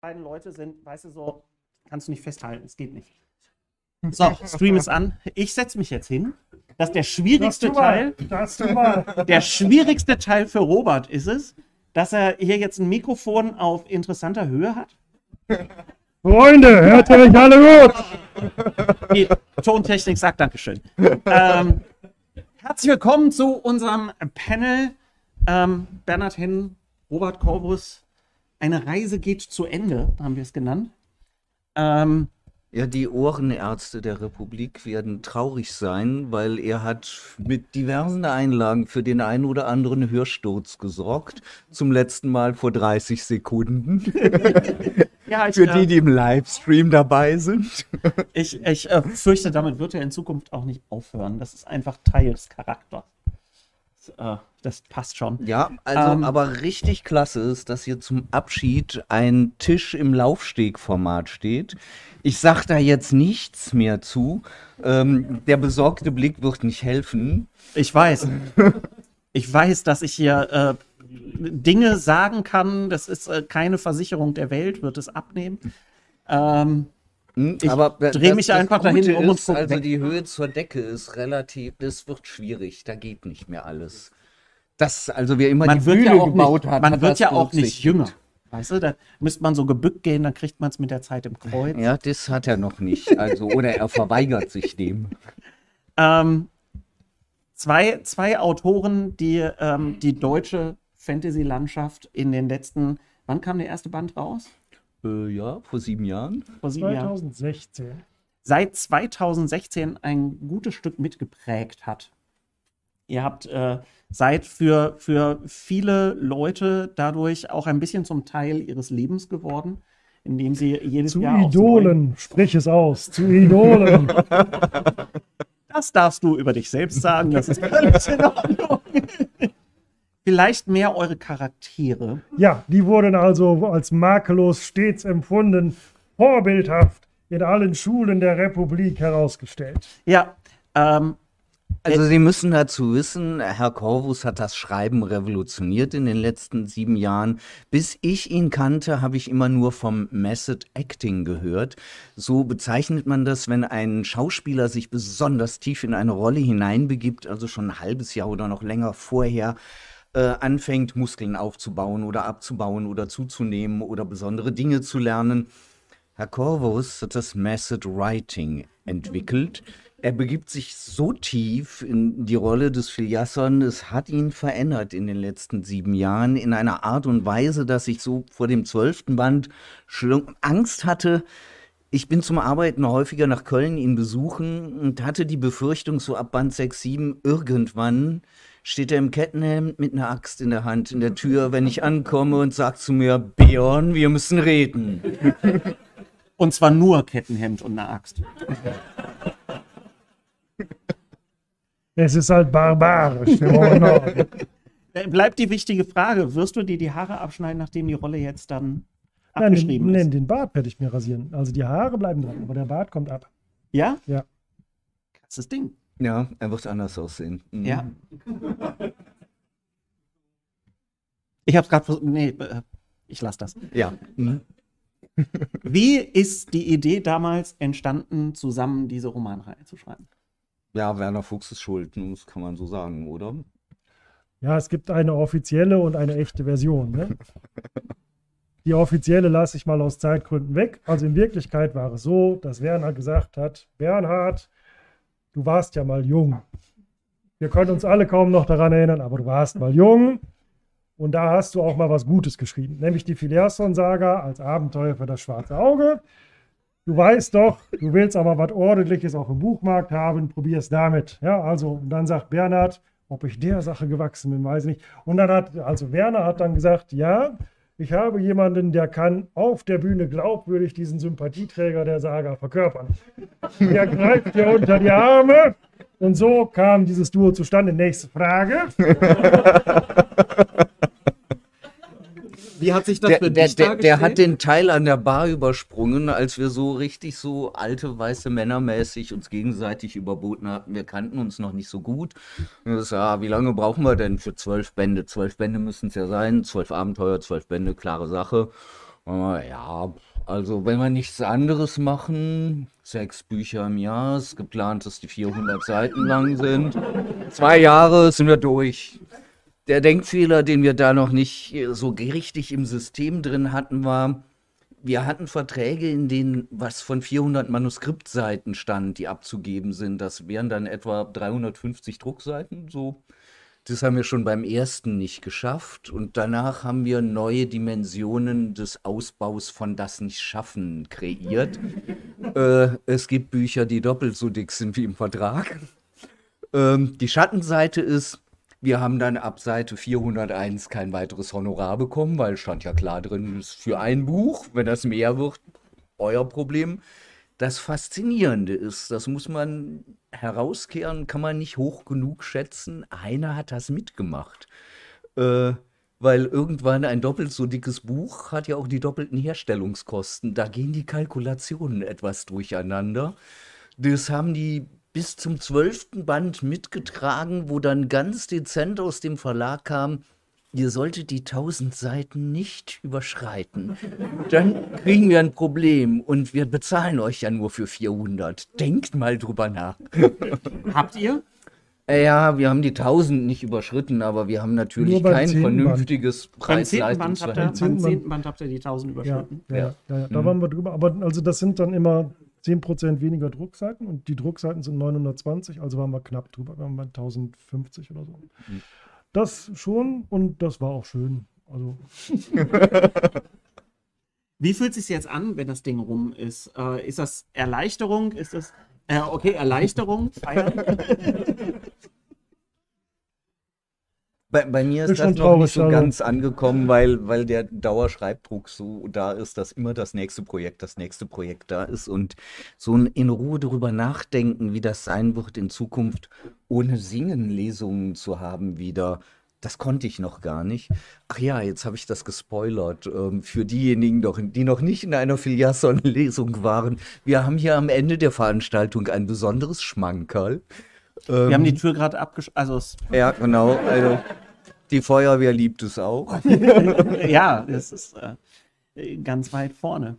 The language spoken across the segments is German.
beiden Leute sind, weißt du, so, kannst du nicht festhalten, es geht nicht. So, Stream ist an. Ich setze mich jetzt hin. Das ist der schwierigste Teil. Der schwierigste Teil für Robert ist es, dass er hier jetzt ein Mikrofon auf interessanter Höhe hat. Freunde, hört ihr mich alle gut? Die Tontechnik sagt Dankeschön. Herzlich willkommen zu unserem Panel. Bernhard Hennen, Robert Corvus. Eine Reise geht zu Ende, haben wir es genannt. Ja, die Ohrenärzte der Republik werden traurig sein, weil er hat mit diversen Einlagen für den einen oder anderen Hörsturz gesorgt. Zum letzten Mal vor 30 Sekunden. Ja, für die im Livestream dabei sind. Ich fürchte, damit wird er in Zukunft auch nicht aufhören. Das ist einfach Teil des Charakters. Das passt schon. Ja, also aber richtig klasse ist, dass hier zum Abschied ein Tisch im Laufstegformat steht. Ich sag da jetzt nichts mehr zu. Der besorgte Blick wird nicht helfen. Ich weiß. Ich weiß, dass ich hier Dinge sagen kann. Das ist keine Versicherung der Welt, wird es abnehmen. Ich drehe mich einfach dahin um und gucke. Also die Höhe zur Decke ist relativ, das wird schwierig, da geht nicht mehr alles. Das, also wer immer die Bühne gebaut hat, man wird ja auch nicht jünger. Weißt du, da müsste man so gebückt gehen, dann kriegt man es mit der Zeit im Kreuz. Ja, das hat er noch nicht. Also, oder er verweigert sich dem. Zwei Autoren, die die deutsche Fantasy-Landschaft in den letzten, wann kam der erste Band raus? Ja, vor 7 Jahren. Vor 7 2016. Jahren. Seit 2016 ein gutes Stück mitgeprägt hat. Ihr habt seid für viele Leute dadurch auch ein bisschen zum Teil ihres Lebens geworden, indem sie jedes Jahr zu Idolen, sprich es aus, zu Idolen. Das darfst du über dich selbst sagen, das ist völlig in Ordnung. Vielleicht mehr eure Charaktere. Ja, die wurden also als makellos stets empfunden, vorbildhaft in allen Schulen der Republik herausgestellt. Ja, also Sie müssen dazu wissen, Herr Corvus hat das Schreiben revolutioniert in den letzten 7 Jahren. Bis ich ihn kannte, habe ich immer nur vom Method Acting gehört. So bezeichnet man das, wenn ein Schauspieler sich besonders tief in eine Rolle hineinbegibt, also schon ein halbes Jahr oder noch länger vorher, anfängt, Muskeln aufzubauen oder abzubauen oder zuzunehmen oder besondere Dinge zu lernen. Herr Corvus hat das Method Writing entwickelt. Er begibt sich so tief in die Rolle des Filiasson, es hat ihn verändert in den letzten 7 Jahren in einer Art und Weise, dass ich so vor dem 12. Band Angst hatte. Ich bin zum Arbeiten häufiger nach Köln ihn besuchen und hatte die Befürchtung, so ab Band 6, 7 irgendwann steht er im Kettenhemd mit einer Axt in der Hand in der Tür, wenn ich ankomme und sagt zu mir, Björn, wir müssen reden. Und zwar nur Kettenhemd und eine Axt. Es ist halt barbarisch. Bleibt die wichtige Frage, wirst du dir die Haare abschneiden, nachdem die Rolle jetzt dann abgeschrieben ist? Nein, den Bart werde ich mir rasieren. Also die Haare bleiben dran, aber der Bart kommt ab. Ja? Ja. Krasses Ding. Ja, er wird anders aussehen. Mhm. Ja. Ich hab's gerade ich lasse das. Ja. Mhm. Wie ist die Idee damals entstanden, zusammen diese Romanreihe zu schreiben? Ja, Werner Fuchs ist schuld, das kann man so sagen, oder? Ja, es gibt eine offizielle und eine echte Version. Ne? Die offizielle lasse ich mal aus Zeitgründen weg. Also in Wirklichkeit war es so, dass Werner gesagt hat, Bernhard, du warst ja mal jung. Wir können uns alle kaum noch daran erinnern, aber du warst mal jung. Und da hast du auch mal was Gutes geschrieben, nämlich die Filiasson-Saga als Abenteuer für das schwarze Auge. Du weißt doch, du willst aber was Ordentliches auch im Buchmarkt haben, probier's damit. Ja, also, und dann sagt Bernhard, ob ich der Sache gewachsen bin, weiß ich nicht. Und dann Werner hat dann gesagt, ja, ich habe jemanden, der kann auf der Bühne glaubwürdig diesen Sympathieträger der Saga verkörpern. Der greift dir unter die Arme. Und so kam dieses Duo zustande. Nächste Frage. Wie hat sich das für dich dargestellt? Der hat den Teil an der Bar übersprungen, als wir so richtig so alte, weiße Männermäßig uns gegenseitig überboten hatten. Wir kannten uns noch nicht so gut. Und das, wie lange brauchen wir denn für 12 Bände? 12 Bände müssen es ja sein. 12 Abenteuer, 12 Bände, klare Sache. Ja, also wenn wir nichts anderes machen, 6 Bücher im Jahr, ist geplant, dass die 400 Seiten lang sind. 2 Jahre sind wir durch. Der Denkfehler, den wir da noch nicht so richtig im System drin hatten, war, wir hatten Verträge, in denen was von 400 Manuskriptseiten stand, die abzugeben sind. Das wären dann etwa 350 Druckseiten, so. Das haben wir schon beim ersten nicht geschafft. Und danach haben wir neue Dimensionen des Ausbaus von das Nicht-Schaffen kreiert. Es gibt Bücher, die doppelt so dick sind wie im Vertrag. Die Schattenseite ist, wir haben dann ab Seite 401 kein weiteres Honorar bekommen, weil stand ja klar drin, ist für ein Buch. Wenn das mehr wird, euer Problem. Das Faszinierende ist, das muss man herauskehren, kann man nicht hoch genug schätzen. Einer hat das mitgemacht. Weil irgendwann ein doppelt so dickes Buch hat ja auch die doppelten Herstellungskosten. Da gehen die Kalkulationen etwas durcheinander. Das haben die bis zum 12. Band mitgetragen, wo dann ganz dezent aus dem Verlag kam, ihr solltet die 1000 Seiten nicht überschreiten. Dann kriegen wir ein Problem und wir bezahlen euch ja nur für 400. Denkt mal drüber nach. Habt ihr? Ja, wir haben die 1000 nicht überschritten, aber wir haben natürlich kein vernünftiges Preis-Leistungs-Verhältnis. Beim 10. Band habt ihr die 1000 überschritten. Ja. Da waren wir drüber. Aber also das sind dann immer 10% weniger Druckseiten und die Druckseiten sind 920, also waren wir knapp drüber. Wir waren bei 1050 oder so. Das schon und das war auch schön. Also. Wie fühlt es sich jetzt an, wenn das Ding rum ist? Ist das Erleichterung? Ist das okay, Erleichterung, feiern? Bei mir ist das noch nicht so ganz angekommen, weil der Dauerschreibdruck so da ist, dass immer das nächste Projekt da ist und so in Ruhe darüber nachdenken, wie das sein wird in Zukunft, ohne Singen-Lesungen zu haben wieder. Das konnte ich noch gar nicht. Ach ja, jetzt habe ich das gespoilert. Für diejenigen, die noch nicht in einer Filiasson-Lesung waren. Wir haben hier am Ende der Veranstaltung ein besonderes Schmankerl. Wir haben die Tür gerade abgeschlossen. Ja, genau. Also, die Feuerwehr liebt es auch. Ja, das ist ganz weit vorne.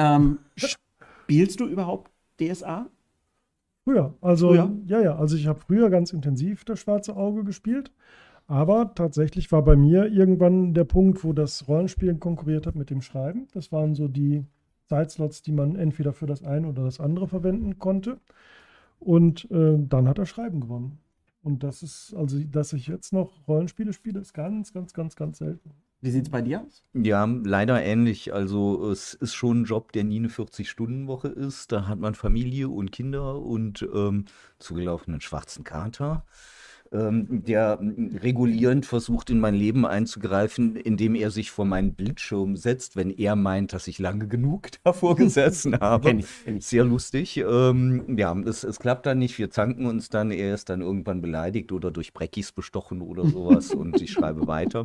Spielst du überhaupt DSA? Früher. Also, ja. Also ich habe früher ganz intensiv das Schwarze Auge gespielt. Aber tatsächlich war bei mir irgendwann der Punkt, wo das Rollenspielen konkurriert hat mit dem Schreiben. Das waren so die Zeitslots, die man entweder für das eine oder das andere verwenden konnte. Und dann hat er Schreiben gewonnen. Und das ist, also, dass ich jetzt noch Rollenspiele spiele, ist ganz, ganz, ganz, ganz selten. Wie sieht es bei dir aus? Ja, leider ähnlich. Also es ist schon ein Job, der nie eine 40-Stunden-Woche ist. Da hat man Familie und Kinder und zugelaufenen schwarzen Kater, der regulierend versucht, in mein Leben einzugreifen, indem er sich vor meinen Bildschirm setzt, wenn er meint, dass ich lange genug davor gesessen habe. Kenn ich. Sehr lustig. Ja, es klappt dann nicht. Wir zanken uns dann. Er ist dann irgendwann beleidigt oder durch Breckis bestochen oder sowas und ich schreibe weiter.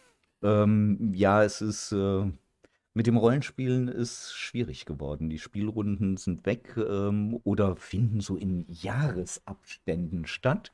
Ja, es ist mit dem Rollenspielen ist schwierig geworden. Die Spielrunden sind weg oder finden so in Jahresabständen statt.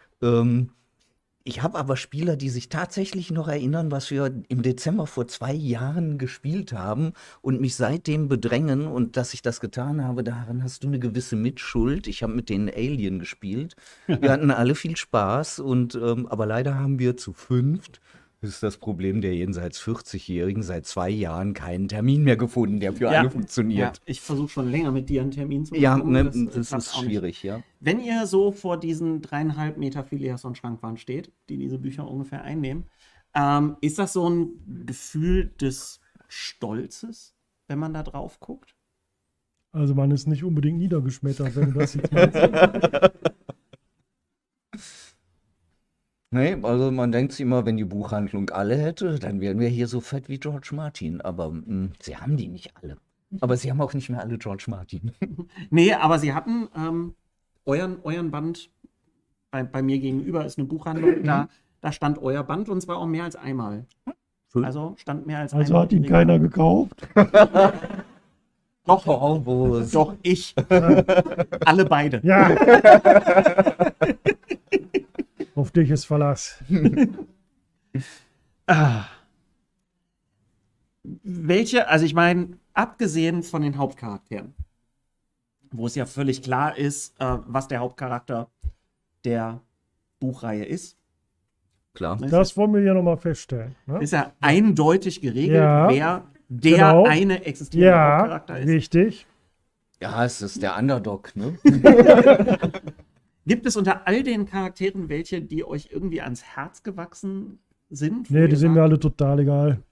Ich habe aber Spieler, die sich tatsächlich noch erinnern, was wir im Dezember vor 2 Jahren gespielt haben und mich seitdem bedrängen. Und dass ich das getan habe, daran hast du eine gewisse Mitschuld. Ich habe mit denen Alien gespielt. Wir hatten alle viel Spaß, aber leider haben wir zu 5. Das ist das Problem der jenseits 40-Jährigen seit 2 Jahren keinen Termin mehr gefunden, der für alle funktioniert. Ja, ich versuche schon länger mit dir einen Termin zu machen. Ja, ne, das ist schwierig, ja. Wenn ihr so vor diesen 3,5 Meter Filiasson-Schrankwand steht, die diese Bücher ungefähr einnehmen, ist das so ein Gefühl des Stolzes, wenn man da drauf guckt? Also man ist nicht unbedingt niedergeschmettert, wenn du das jetzt meinst. Nee, also man denkt sich immer, wenn die Buchhandlung alle hätte, dann wären wir hier so fett wie George Martin. Aber sie haben die nicht alle. Aber sie haben auch nicht mehr alle George Martin. Nee, aber sie hatten euren Band, bei mir gegenüber ist eine Buchhandlung, da stand euer Band und zwar auch mehr als einmal. Also stand mehr als einmal. Also hat ihn keiner gekauft? Doch, ich. Alle beide. Ja. Auf dich ist Verlass. Wenn also ich meine, abgesehen von den Hauptcharakteren, wo es ja völlig klar ist, was der Hauptcharakter der Buchreihe ist. Klar. Das wollen wir ja nochmal feststellen. Ne? Ist ja eindeutig geregelt, Ja, wer der genau. eine existierende Hauptcharakter ist. Richtig. Ja, es ist der Underdog, ne? Gibt es unter all den Charakteren welche, die euch irgendwie ans Herz gewachsen sind? Nee, die sind mir alle total egal.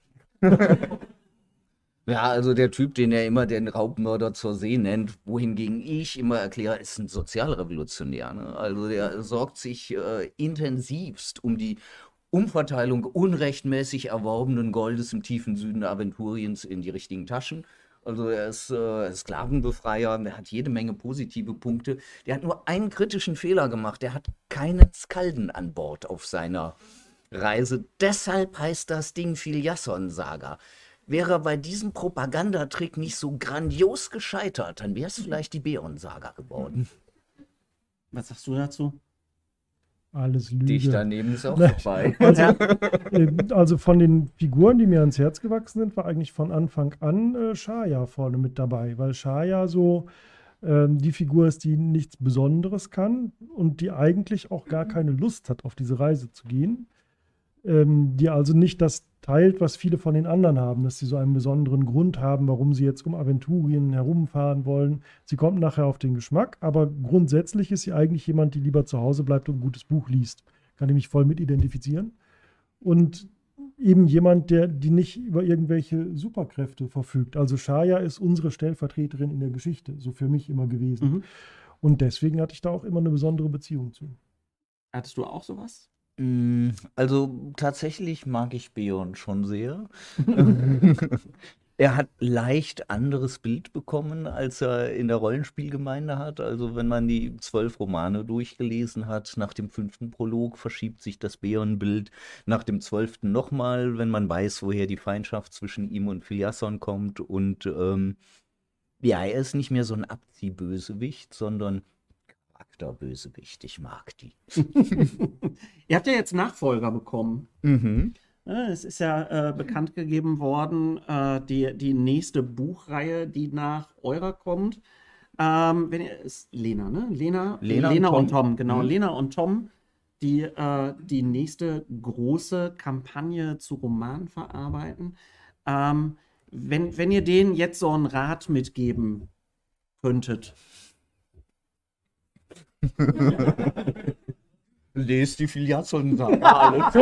Ja, also der Typ, den er immer den Raubmörder zur See nennt, wohingegen ich immer erkläre, ist ein Sozialrevolutionär. Ne? Also der sorgt sich intensivst um die Umverteilung unrechtmäßig erworbenen Goldes im tiefen Süden Aventuriens in die richtigen Taschen. Also er ist Sklavenbefreier, der hat jede Menge positive Punkte. Der hat nur einen kritischen Fehler gemacht, der hat keinen Skalden an Bord auf seiner Reise. Deshalb heißt das Ding Filiasson-Saga. Wäre er bei diesem Propagandatrick nicht so grandios gescheitert, dann wäre es vielleicht die Beon-Saga geworden. Was sagst du dazu? Alles Lüge. Dich daneben ist auch vorbei. Also von den Figuren, die mir ans Herz gewachsen sind, war eigentlich von Anfang an Shaya vorne mit dabei, weil Shaya so die Figur ist, die nichts Besonderes kann und die eigentlich auch gar keine Lust hat, auf diese Reise zu gehen. Die also nicht das teilt, was viele von den anderen haben, dass sie so einen besonderen Grund haben, warum sie jetzt um Aventurien herumfahren wollen. Sie kommt nachher auf den Geschmack, aber grundsätzlich ist sie eigentlich jemand, die lieber zu Hause bleibt und ein gutes Buch liest. Kann ich mich voll mit identifizieren. Und eben jemand, die nicht über irgendwelche Superkräfte verfügt. Also Shaya ist unsere Stellvertreterin in der Geschichte, so für mich immer gewesen. Mhm. Und deswegen hatte ich da auch immer eine besondere Beziehung zu. Hattest du auch sowas? Also tatsächlich mag ich Beon schon sehr. Er hat leicht anderes Bild bekommen, als er in der Rollenspielgemeinde hat. Also wenn man die 12 Romane durchgelesen hat, nach dem 5. Prolog verschiebt sich das Beon-Bild. Nach dem 12. nochmal, wenn man weiß, woher die Feindschaft zwischen ihm und Filiasson kommt. Und ja, er ist nicht mehr so ein Abziehbösewicht, sondern Charakterbösewicht. Ich mag die. Ihr habt ja jetzt Nachfolger bekommen. Mhm. Es ist ja bekannt gegeben worden, die nächste Buchreihe, die nach eurer kommt. Ist Lena, ne? Lena und Tom, genau. Mhm. Lena und Tom, die nächste große Kampagne zu Roman verarbeiten. Wenn ihr denen jetzt so einen Rat mitgeben könntet. Lest die Filiasson-Saga.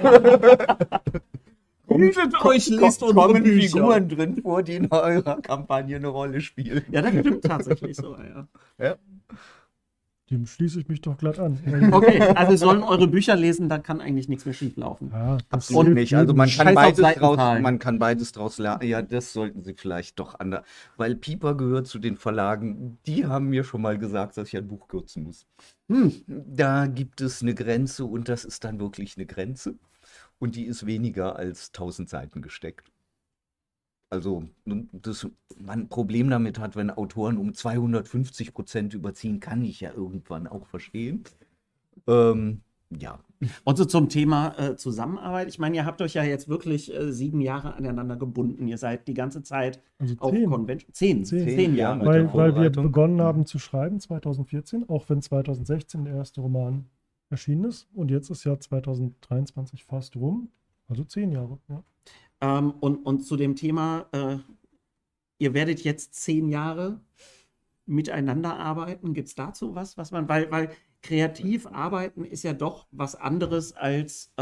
Kommt euch, lest unsere kommen Bücher. Figuren drin vor, die in eurer Kampagne eine Rolle spielen. Ja, das stimmt tatsächlich so, ja. Ja. Dem schließe ich mich doch glatt an. Okay, also sollen eure Bücher lesen, dann kann eigentlich nichts mehr schief laufen. Ja, das Absolut hilft nicht. Also jedem. man Scheiß kann, auf beides Seitenzahlen. man kann beides draus lernen. Ja, das sollten sie vielleicht doch anders. Weil Piper gehört zu den Verlagen, die haben mir schon mal gesagt, dass ich ein Buch kürzen muss. Da gibt es eine Grenze und das ist dann wirklich eine Grenze. Und die ist weniger als 1000 Seiten gesteckt. Also, dass man ein Problem damit hat, wenn Autoren um 250% überziehen, kann ich ja irgendwann auch verstehen. Ja. Und so zum Thema Zusammenarbeit. Ich meine, ihr habt euch ja jetzt wirklich 7 Jahre aneinander gebunden. Ihr seid die ganze Zeit Also auf 10. Convention. 10 10 Jahre. Jahre. mit der Weil wir Vorbereitung. begonnen haben zu schreiben 2014, auch wenn 2016 der erste Roman erschienen ist. Und jetzt ist ja 2023 fast rum. Also 10 Jahre. Ja. Und zu dem Thema, ihr werdet jetzt 10 Jahre miteinander arbeiten. Gibt es dazu was man, weil kreativ arbeiten ist ja doch was anderes als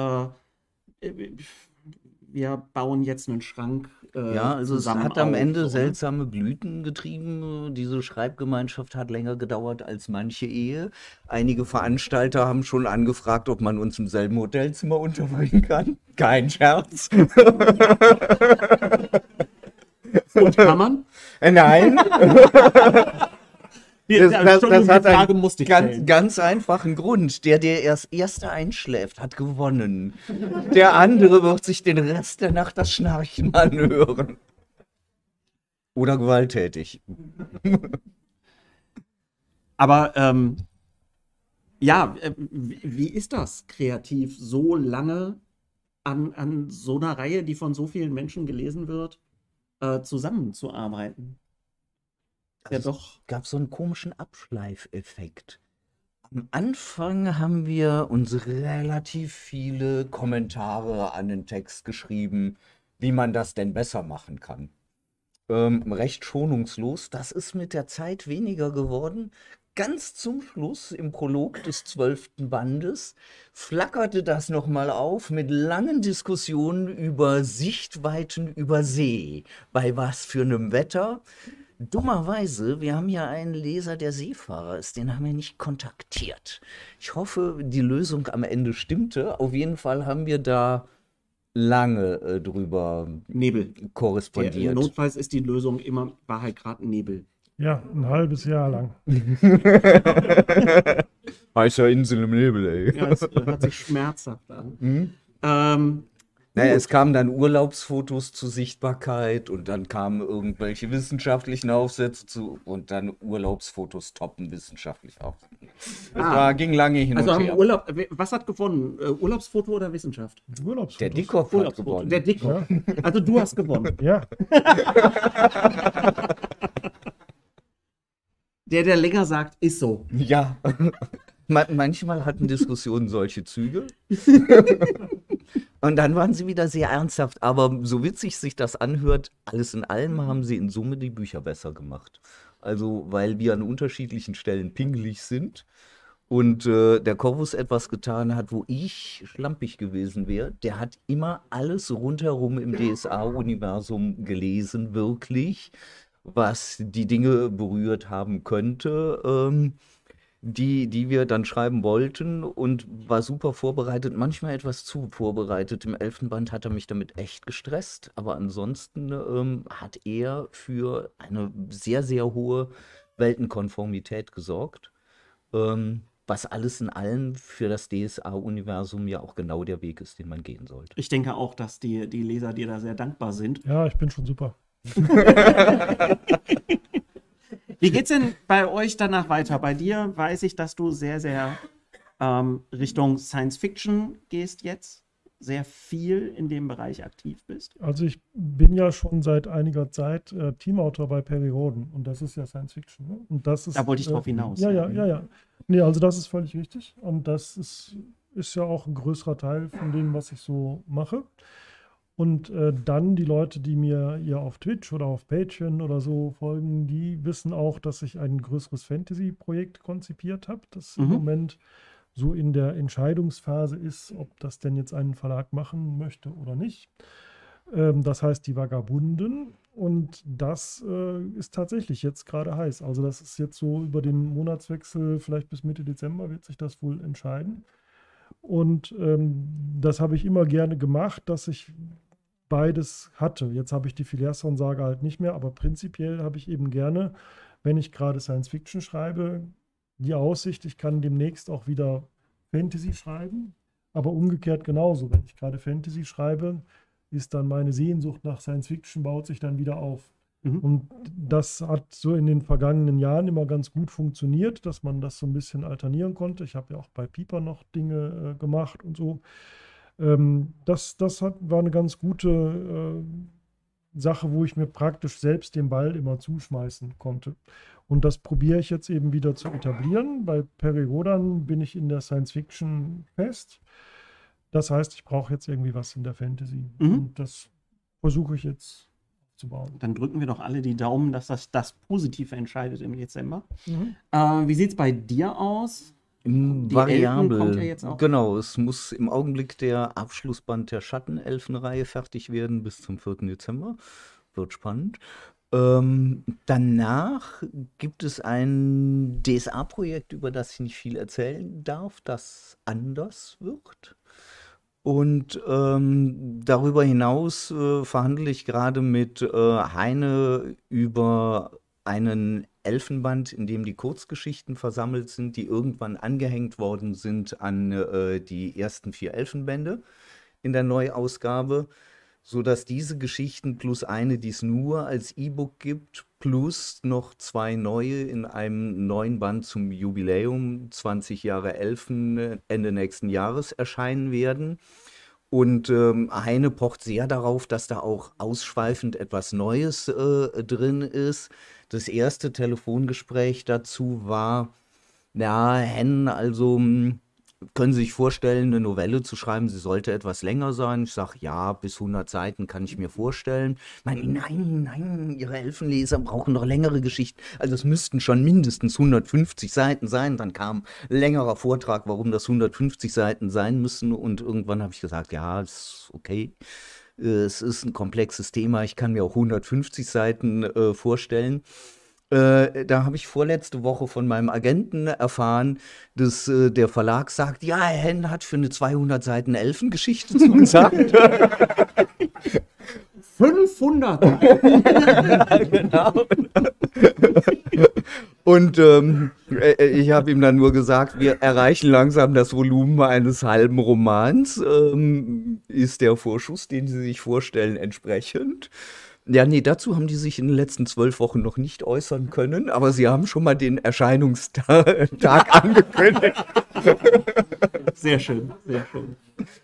wir bauen jetzt einen Schrank Ja, also es zusammen hat am auf, Ende so, ne? seltsame Blüten getrieben. Diese Schreibgemeinschaft hat länger gedauert als manche Ehe. Einige Veranstalter haben schon angefragt, ob man uns im selben Hotelzimmer unterbringen kann. Kein Scherz. Und kann man? Nein. Die Frage musste ich stellen. Ganz einfachen Grund. Der erst Erste einschläft, hat gewonnen. Der andere wird sich den Rest der Nacht das Schnarchen anhören. Oder gewalttätig. Aber wie ist das kreativ, so lange an so einer Reihe, die von so vielen Menschen gelesen wird, zusammenzuarbeiten. Ja, Also doch. es gab so einen komischen Abschleifeffekt. Am Anfang haben wir uns relativ viele Kommentare an den Text geschrieben, wie man das denn besser machen kann. Recht schonungslos. Das ist mit der Zeit weniger geworden. Ganz zum Schluss, im Prolog des 12. Bandes, flackerte das nochmal auf mit langen Diskussionen über Sichtweiten über See. Bei was für einem Wetter. Dummerweise, wir haben ja einen Leser, der Seefahrer ist, den haben wir nicht kontaktiert. Ich hoffe, die Lösung am Ende stimmte. Auf jeden Fall haben wir da lange drüber Nebel. korrespondiert. Notfalls ist die Lösung immer, war halt gerade ein Nebel. Ja, ein halbes Jahr lang. Heißer Insel im Nebel, ey. Ja, es hört sich schmerzhaft an. Naja, es kamen dann Urlaubsfotos zur Sichtbarkeit und dann kamen irgendwelche wissenschaftlichen Aufsätze zu und dann Urlaubsfotos toppen wissenschaftlich auf. Ging lange hin Also und haben her. was hat gewonnen? Urlaubsfoto oder Wissenschaft? Urlaubsfotos. Der Dickkopf hat gewonnen. Der Dickkopf. Also du hast gewonnen. Ja, Der länger sagt, ist so. Ja. Manchmal hatten Diskussionen solche Züge. Und dann waren sie wieder sehr ernsthaft. Aber so witzig sich das anhört, alles in allem haben sie in Summe die Bücher besser gemacht. Also, weil wir an unterschiedlichen Stellen pingelig sind und der Corvus etwas getan hat, wo ich schlampig gewesen wäre. Der hat immer alles rundherum im DSA-Universum gelesen, wirklich, was die Dinge berührt haben könnte. Die wir dann schreiben wollten und war super vorbereitet, manchmal etwas zu vorbereitet. Im 11. Band hat er mich damit echt gestresst, aber ansonsten hat er für eine sehr, sehr hohe Weltenkonformität gesorgt, was alles in allem für das DSA-Universum ja auch genau der Weg ist, den man gehen sollte. Ich denke auch, dass die Leser dir da sehr dankbar sind. ja, ich bin schon super. Wie geht's denn bei euch danach weiter? Bei dir weiß ich, dass du sehr, sehr Richtung Science Fiction gehst jetzt. Sehr viel in dem Bereich aktiv bist. Also ich bin ja schon seit einiger Zeit Teamautor bei Perry Rhodan und das ist ja Science Fiction. Ne? Und das ist, Da wollte ich drauf hinaus. Ja. Nee, also das ist völlig richtig und das ist ja auch ein größerer Teil von dem, was ich so mache. Und dann die Leute, die mir hier auf Twitch oder auf Patreon oder so folgen, die wissen auch, dass ich ein größeres Fantasy-Projekt konzipiert habe, das im Moment so in der Entscheidungsphase ist, ob das denn jetzt einen Verlag machen möchte oder nicht. Das heißt die Vagabunden und das ist tatsächlich jetzt gerade heiß. Also das ist jetzt so über den Monatswechsel, vielleicht bis Mitte Dezember wird sich das wohl entscheiden. Und das habe ich immer gerne gemacht, dass ich beides hatte. Jetzt habe ich die Phileason-Saga halt nicht mehr, aber prinzipiell habe ich eben gerne, wenn ich gerade Science-Fiction schreibe, die Aussicht, ich kann demnächst auch wieder Fantasy schreiben, aber umgekehrt genauso. Wenn ich gerade Fantasy schreibe, ist dann meine Sehnsucht nach Science-Fiction, baut sich dann wieder auf. Und das hat so in den vergangenen Jahren immer ganz gut funktioniert, dass man das so ein bisschen alternieren konnte. Ich habe ja auch bei Piper noch Dinge gemacht und so. War eine ganz gute Sache, wo ich mir praktisch selbst den Ball immer zuschmeißen konnte. Und das probiere ich jetzt eben wieder zu etablieren. Bei Perry Rhodan bin ich in der Science Fiction fest. Das heißt, ich brauche jetzt irgendwie was in der Fantasy. Und das versuche ich jetzt aufzubauen. Dann drücken wir doch alle die Daumen, dass das Positive entscheidet im Dezember. Wie sieht es bei dir aus? Variabel. Kommt ja jetzt auch. Genau, es muss im Augenblick der Abschlussband der Schattenelfenreihe fertig werden bis zum 4. Dezember. Wird spannend. Danach gibt es ein DSA-Projekt, über das ich nicht viel erzählen darf, das anders wird. Und darüber hinaus verhandle ich gerade mit Heine über einen Elfenband, in dem die Kurzgeschichten versammelt sind, die irgendwann angehängt worden sind an die ersten 4 Elfenbände in der Neuausgabe, sodass diese Geschichten plus eine, die es nur als E-Book gibt, plus noch 2 neue in einem neuen Band zum Jubiläum 20 Jahre Elfen Ende nächsten Jahres erscheinen werden. Und Heine pocht sehr darauf, dass da auch ausschweifend etwas Neues drin ist. Das erste Telefongespräch dazu war, ja, Hen, also können Sie sich vorstellen, eine Novelle zu schreiben, sie sollte etwas länger sein? Ich sage, ja, bis 100 Seiten kann ich mir vorstellen. Nein, Ihre Elfenleser brauchen noch längere Geschichten. Also es müssten schon mindestens 150 Seiten sein. Dann kam ein längerer Vortrag, warum das 150 Seiten sein müssen. Und irgendwann habe ich gesagt, ja, ist okay. Es ist ein komplexes Thema. Ich kann mir auch 150 Seiten vorstellen. Da habe ich vorletzte Woche von meinem Agenten erfahren, dass der Verlag sagt, ja, Herr Henn hat für eine 200 Seiten Elfengeschichte zugesagt. 500! Genau. Und ich habe ihm dann nur gesagt, wir erreichen langsam das Volumen eines halben Romans. Ist der Vorschuss, den Sie sich vorstellen, entsprechend? Ja, nee, dazu haben die sich in den letzten 12 Wochen noch nicht äußern können, aber sie haben schon mal den Erscheinungstag angekündigt. Sehr schön, sehr schön.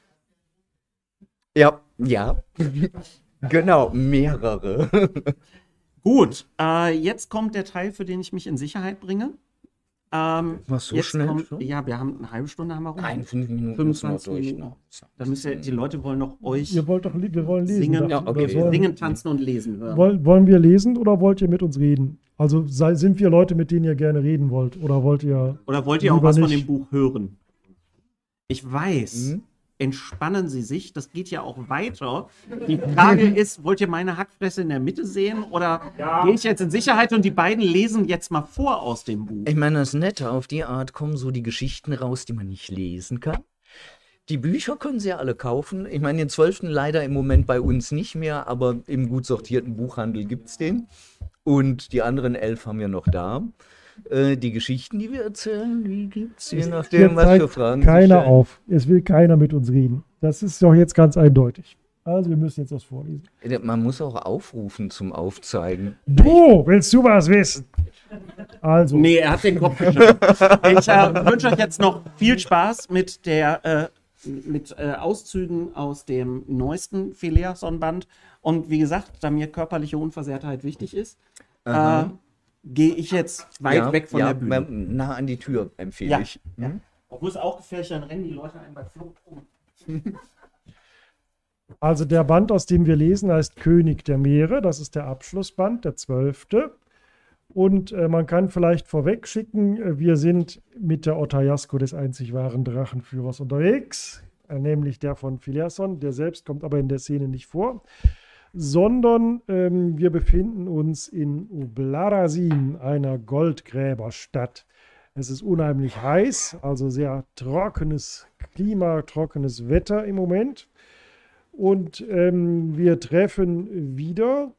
Ja, genau, mehrere. Gut, jetzt kommt der Teil, für den ich mich in Sicherheit bringe. Was, so jetzt schnell kommt, schon? ja, wir haben eine halbe Stunde haben wir rum. Nein, 5 Minuten 25 müssen wir Minuten. durch. Da müsst ihr, die Leute wollen noch euch Wir wollen lesen. singen, Ja, okay. singen, tanzen und lesen hören. Wollen wir lesen oder wollt ihr mit uns reden? Also sind wir Leute, mit denen ihr gerne reden wollt? Oder wollt ihr Oder wollt ihr auch lieber was von nicht? dem Buch hören? Ich weiß, Mhm. entspannen Sie sich, das geht ja auch weiter. Die Frage ist, wollt ihr meine Hackfresse in der Mitte sehen oder gehe ich jetzt in Sicherheit und die beiden lesen jetzt mal vor aus dem Buch? Ich meine, das Nette, auf die Art kommen so die Geschichten raus, die man nicht lesen kann. Die Bücher können Sie ja alle kaufen. Ich meine, den 12. leider im Moment bei uns nicht mehr, aber im gut sortierten Buchhandel gibt es den. Und die anderen 11 haben wir noch da. Die Geschichten, die wir erzählen, die gibt es je nachdem, Jetzt was zeigt für Fragen Sie keiner stellen. auf. Es will keiner mit uns reden. Das ist doch jetzt ganz eindeutig. Also wir müssen jetzt was vorlesen. Man muss auch aufrufen zum Aufzeigen. Du, willst du was wissen? Also, Nee, er hat den Kopf geschüttelt. Ich wünsche euch jetzt noch viel Spaß mit Auszügen aus dem neuesten Phileason-Band. Und wie gesagt, da mir körperliche Unversehrtheit wichtig ist, gehe ich jetzt weit weg von der Bühne. Nah an die Tür empfehle Ja. ich. Ja. Obwohl es auch gefährlich ist, dann rennen die Leute einem bei Flucht um. Also der Band, aus dem wir lesen, heißt König der Meere. Das ist der Abschlussband, der 12. Und man kann vielleicht vorweg schicken, wir sind mit der Otajasko des einzig wahren Drachenführers unterwegs, nämlich der von Phileason. Der selbst kommt aber in der Szene nicht vor, sondern wir befinden uns in Ublarasin, einer Goldgräberstadt. Es ist unheimlich heiß, also sehr trockenes Klima, trockenes Wetter im Moment. Und wir treffen wieder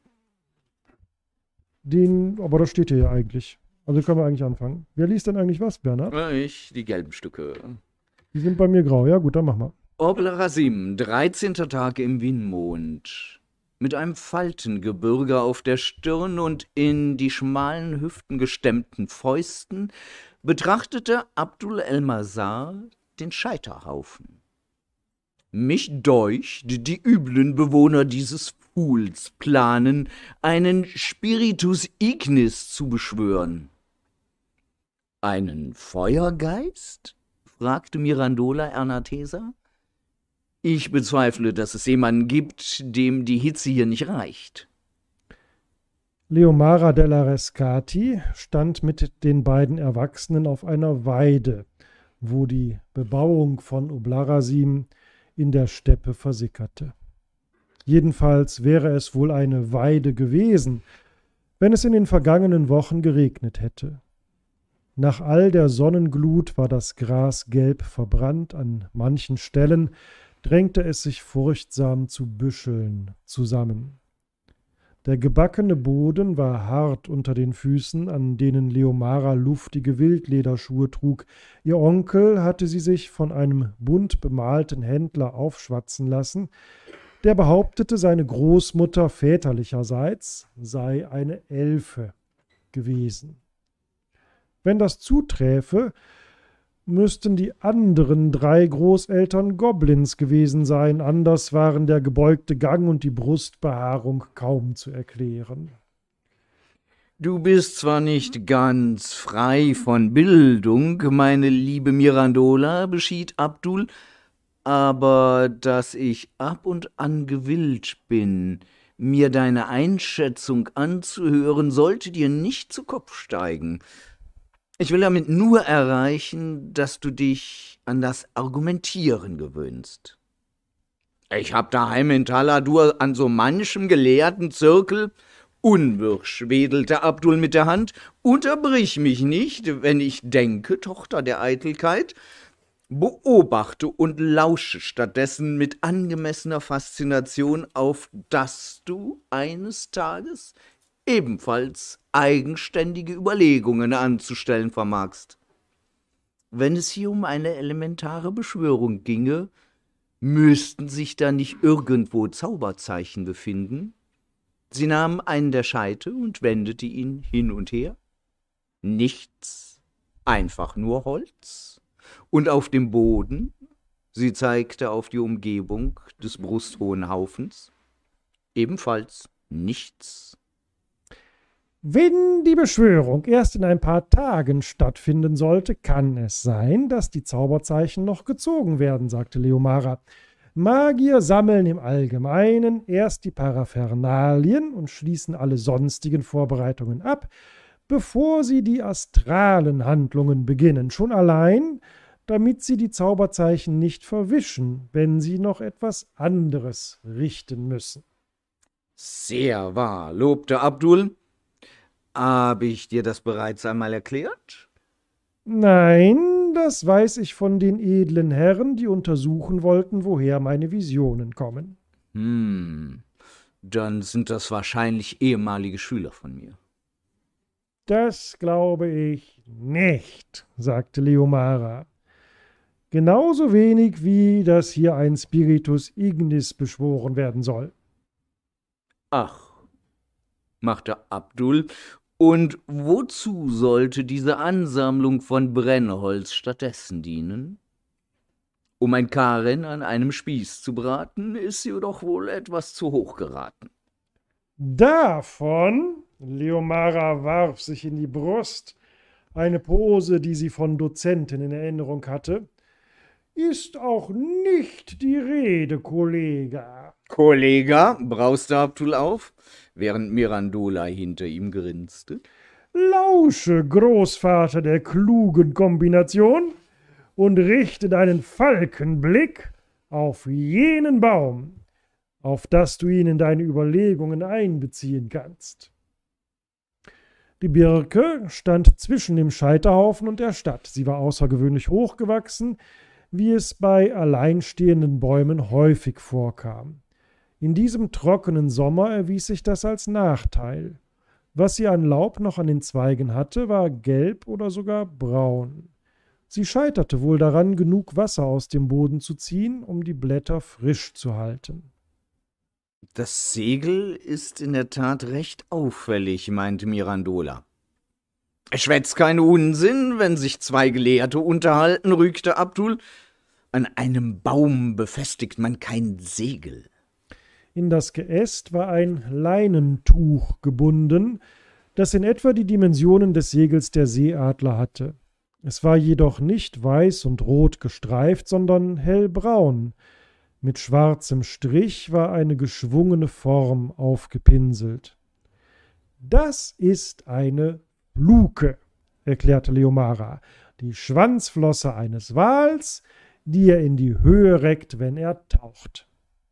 aber das steht hier ja eigentlich. Also können wir eigentlich anfangen. Wer liest denn eigentlich was, Bernhard? Ich, die gelben Stücke. Die sind bei mir grau. Ja gut, dann machen wir. Oblarasim, 13. Tag im Winmond. Mit einem Faltengebirge auf der Stirn und in die schmalen Hüften gestemmten Fäusten betrachtete Abdul el-Mazar den Scheiterhaufen. Mich deucht, die üblen Bewohner dieses Pools planen, einen Spiritus Ignis zu beschwören. Einen Feuergeist? Fragte Mirandola Ernatesa. Ich bezweifle, dass es jemanden gibt, dem die Hitze hier nicht reicht. Leomara della Rescati stand mit den beiden Erwachsenen auf einer Weide, wo die Bebauung von Oblarasim in der Steppe versickerte. Jedenfalls wäre es wohl eine Weide gewesen, wenn es in den vergangenen Wochen geregnet hätte. Nach all der Sonnenglut war das Gras gelb verbrannt, an manchen Stellen drängte es sich furchtsam zu Büscheln zusammen. Der gebackene Boden war hart unter den Füßen, an denen Leomara luftige Wildlederschuhe trug. Ihr Onkel hatte sie sich von einem bunt bemalten Händler aufschwatzen lassen, der behauptete, seine Großmutter väterlicherseits sei eine Elfe gewesen. Wenn das zuträfe, müssten die anderen 3 Großeltern Goblins gewesen sein, anders waren der gebeugte Gang und die Brustbehaarung kaum zu erklären. Du bist zwar nicht ganz frei von Bildung, meine liebe Mirandola, beschied Abdul, aber dass ich ab und an gewillt bin, mir deine Einschätzung anzuhören, sollte dir nicht zu Kopf steigen. Ich will damit nur erreichen, dass du dich an das Argumentieren gewöhnst. Ich hab daheim in Taladur an so manchem gelehrten Zirkel, unwirsch wedelte Abdul mit der Hand, unterbrich mich nicht, wenn ich denke, Tochter der Eitelkeit, beobachte und lausche stattdessen mit angemessener Faszination, auf dass du eines Tages ebenfalls eigenständige Überlegungen anzustellen vermagst. Wenn es hier um eine elementare Beschwörung ginge, müssten sich da nicht irgendwo Zauberzeichen befinden? Sie nahm einen der Scheite und wendete ihn hin und her. Nichts, einfach nur Holz. Und auf dem Boden, sie zeigte auf die Umgebung des brusthohen Haufens, ebenfalls nichts. Wenn die Beschwörung erst in ein paar Tagen stattfinden sollte, kann es sein, dass die Zauberzeichen noch gezogen werden, sagte Leomara. Magier sammeln im Allgemeinen erst die Paraphernalien und schließen alle sonstigen Vorbereitungen ab, bevor sie die astralen Handlungen beginnen, schon allein, damit sie die Zauberzeichen nicht verwischen, wenn sie noch etwas anderes richten müssen. Sehr wahr, lobte Abdul. Habe ich dir das bereits einmal erklärt? Nein, das weiß ich von den edlen Herren, die untersuchen wollten, woher meine Visionen kommen. Dann sind das wahrscheinlich ehemalige Schüler von mir. Das glaube ich nicht, sagte Leomara. Genauso wenig wie, dass hier ein Spiritus Ignis beschworen werden soll. Ach, machte Abdul, und wozu sollte diese Ansammlung von Brennholz stattdessen dienen? Um ein Karen an einem Spieß zu braten, ist sie doch wohl etwas zu hoch geraten. Davon, Leomara warf sich in die Brust, eine Pose, die sie von Dozenten in Erinnerung hatte, ist auch nicht die Rede, Kollega. Kollega, brauste Abdul auf, während Mirandola hinter ihm grinste. Lausche, Großvater der klugen Kombination, und richte deinen Falkenblick auf jenen Baum, auf das du ihn in deine Überlegungen einbeziehen kannst. Die Birke stand zwischen dem Scheiterhaufen und der Stadt. Sie war außergewöhnlich hochgewachsen, wie es bei alleinstehenden Bäumen häufig vorkam. In diesem trockenen Sommer erwies sich das als Nachteil. Was sie an Laub noch an den Zweigen hatte, war gelb oder sogar braun. Sie scheiterte wohl daran, genug Wasser aus dem Boden zu ziehen, um die Blätter frisch zu halten. Das Segel ist in der Tat recht auffällig, meinte Mirandola. Schwätzt keinen Unsinn, wenn sich 2 Gelehrte unterhalten, rügte Abdul. An einem Baum befestigt man kein Segel. In das Geäst war ein Leinentuch gebunden, das in etwa die Dimensionen des Segels der Seeadler hatte. Es war jedoch nicht weiß und rot gestreift, sondern hellbraun. Mit schwarzem Strich war eine geschwungene Form aufgepinselt. »Das ist eine Fluke«, erklärte Leomara, »die Schwanzflosse eines Wals, die er in die Höhe reckt, wenn er taucht.«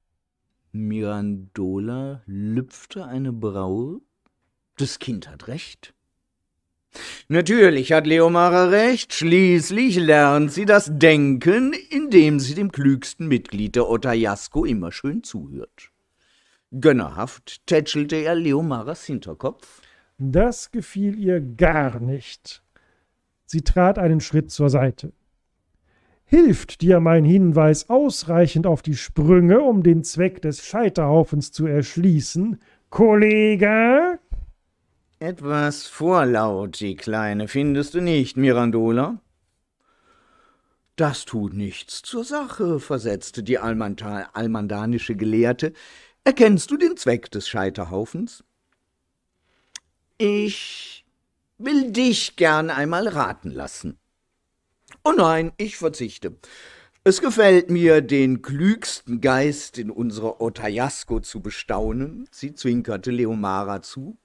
Mirandola lüpfte eine Braue. Das Kind hat recht. Natürlich hat Leomara recht. Schließlich lernt sie das Denken, indem sie dem klügsten Mitglied der Otajasko immer schön zuhört. Gönnerhaft tätschelte er Leomaras Hinterkopf. Das gefiel ihr gar nicht. Sie trat einen Schritt zur Seite. »Hilft dir mein Hinweis ausreichend auf die Sprünge, um den Zweck des Scheiterhaufens zu erschließen, Kollege?« Etwas vorlaut, die Kleine, findest du nicht, Mirandola? Das tut nichts zur Sache, versetzte die almandanische Gelehrte. Erkennst du den Zweck des Scheiterhaufens? Ich will dich gern einmal raten lassen. Oh nein, ich verzichte. Es gefällt mir, den klügsten Geist in unserer Otayasko zu bestaunen. Sie zwinkerte Leomara zu.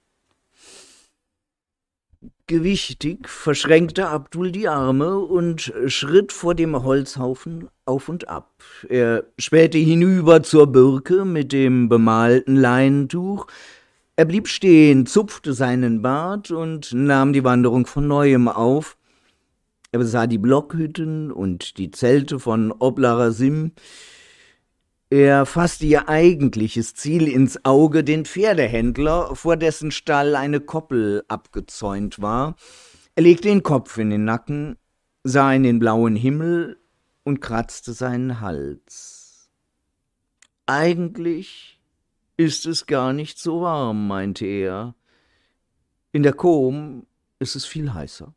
Gewichtig verschränkte Abdul die Arme und schritt vor dem Holzhaufen auf und ab. Er spähte hinüber zur Birke mit dem bemalten Leintuch. Er blieb stehen, zupfte seinen Bart und nahm die Wanderung von Neuem auf. Er besah die Blockhütten und die Zelte von Oblarasim. Er fasste ihr eigentliches Ziel ins Auge, den Pferdehändler, vor dessen Stall eine Koppel abgezäunt war. Er legte den Kopf in den Nacken, sah in den blauen Himmel und kratzte seinen Hals. Eigentlich ist es gar nicht so warm, meinte er. In der Kom ist es viel heißer.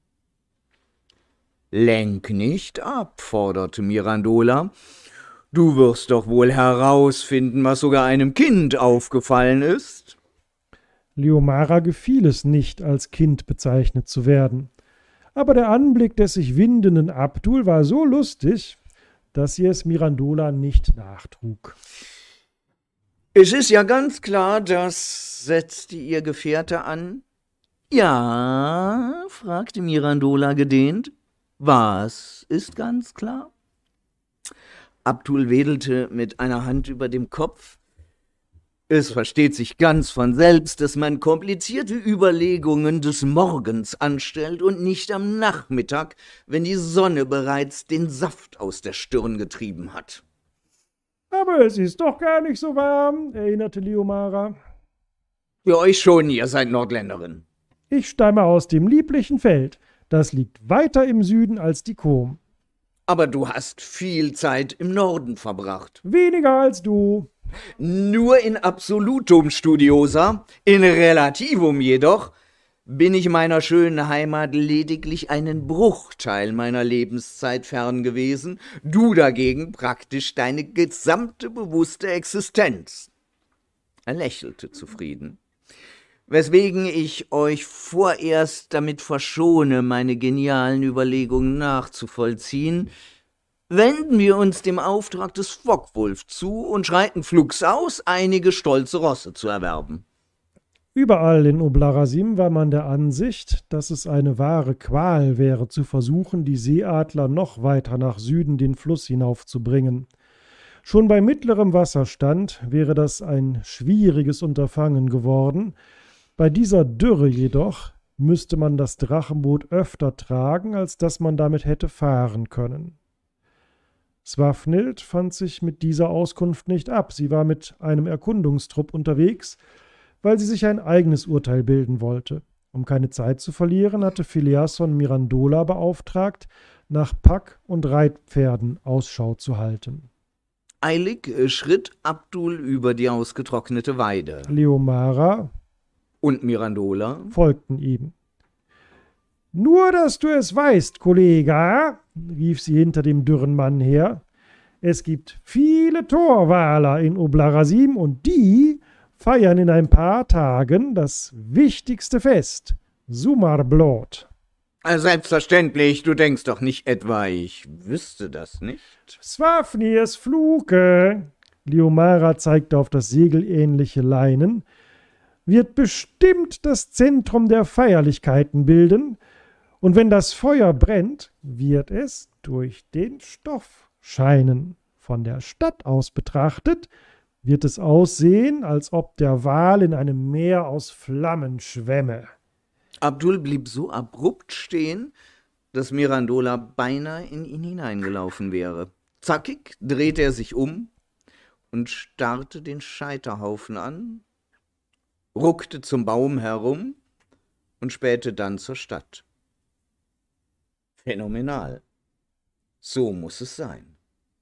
Lenk nicht ab, forderte Mirandola. Du wirst doch wohl herausfinden, was sogar einem Kind aufgefallen ist. Leomara gefiel es nicht, als Kind bezeichnet zu werden. Aber der Anblick des sich windenden Abdul war so lustig, dass sie es Mirandola nicht nachtrug. Es ist ja ganz klar, setzte ihr Gefährte an. Ja, fragte Mirandola gedehnt. Was ist ganz klar? Abdul wedelte mit einer Hand über dem Kopf. Es versteht sich ganz von selbst, dass man komplizierte Überlegungen des Morgens anstellt und nicht am Nachmittag, wenn die Sonne bereits den Saft aus der Stirn getrieben hat. Aber es ist doch gar nicht so warm, erinnerte Leomara. Für euch schon, ihr seid Nordländerin. Ich stamme aus dem lieblichen Feld. Das liegt weiter im Süden als die Kom. Aber du hast viel Zeit im Norden verbracht. Weniger als du. Nur in Absolutum, Studiosa, in Relativum jedoch, bin ich meiner schönen Heimat lediglich einen Bruchteil meiner Lebenszeit fern gewesen, du dagegen praktisch deine gesamte bewusste Existenz. Er lächelte zufrieden. Weswegen ich euch vorerst damit verschone, meine genialen Überlegungen nachzuvollziehen, wenden wir uns dem Auftrag des Fockwulf zu und schreiten flugs aus, einige stolze Rosse zu erwerben. Überall in Oblarasim war man der Ansicht, dass es eine wahre Qual wäre, zu versuchen, die Seeadler noch weiter nach Süden den Fluss hinaufzubringen. Schon bei mittlerem Wasserstand wäre das ein schwieriges Unterfangen geworden. Bei dieser Dürre jedoch müsste man das Drachenboot öfter tragen, als dass man damit hätte fahren können. Swafnild fand sich mit dieser Auskunft nicht ab. Sie war mit einem Erkundungstrupp unterwegs, weil sie sich ein eigenes Urteil bilden wollte. Um keine Zeit zu verlieren, hatte Phileason Mirandola beauftragt, nach Pack- und Reitpferden Ausschau zu halten. Eilig schritt Abdul über die ausgetrocknete Weide. Leomara und Mirandola folgten ihm. »Nur, dass du es weißt, Kollege«, rief sie hinter dem dürren Mann her, »es gibt viele Torwaler in Oblarasim und die feiern in ein paar Tagen das wichtigste Fest, Sumarblot.« Selbstverständlich, du denkst doch nicht etwa, ich wüsste das nicht. »Swafnirs Fluke«, Leomara zeigte auf das segelähnliche Leinen, »wird bestimmt das Zentrum der Feierlichkeiten bilden, und wenn das Feuer brennt, wird es durch den Stoff scheinen. Von der Stadt aus betrachtet wird es aussehen, als ob der Wal in einem Meer aus Flammen schwämme.« Abdul blieb so abrupt stehen, dass Mirandola beinahe in ihn hineingelaufen wäre. Zackig drehte er sich um und starrte den Scheiterhaufen an, ruckte zum Baum herum und spähte dann zur Stadt. Phänomenal. So muss es sein.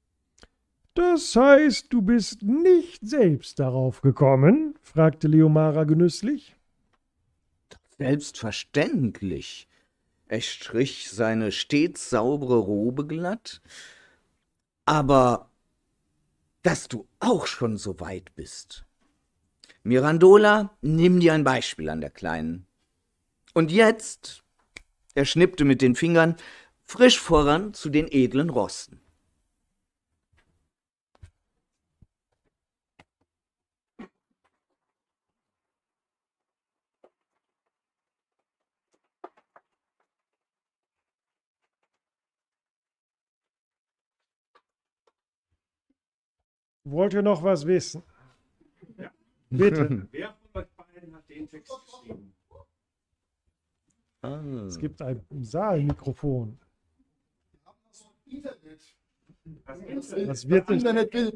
»Das heißt, du bist nicht selbst darauf gekommen?« fragte Leomara genüsslich. Selbstverständlich. Er strich seine stets saubere Robe glatt. Aber dass du auch schon so weit bist. Mirandola, nimm dir ein Beispiel an der Kleinen. Und jetzt, er schnippte mit den Fingern, frisch voran zu den edlen Rossen. Wollt ihr noch was wissen? Ja. Bitte. Wer von euch beiden hat den Text geschrieben? Es gibt ein Saalmikrofon. Das wird nicht.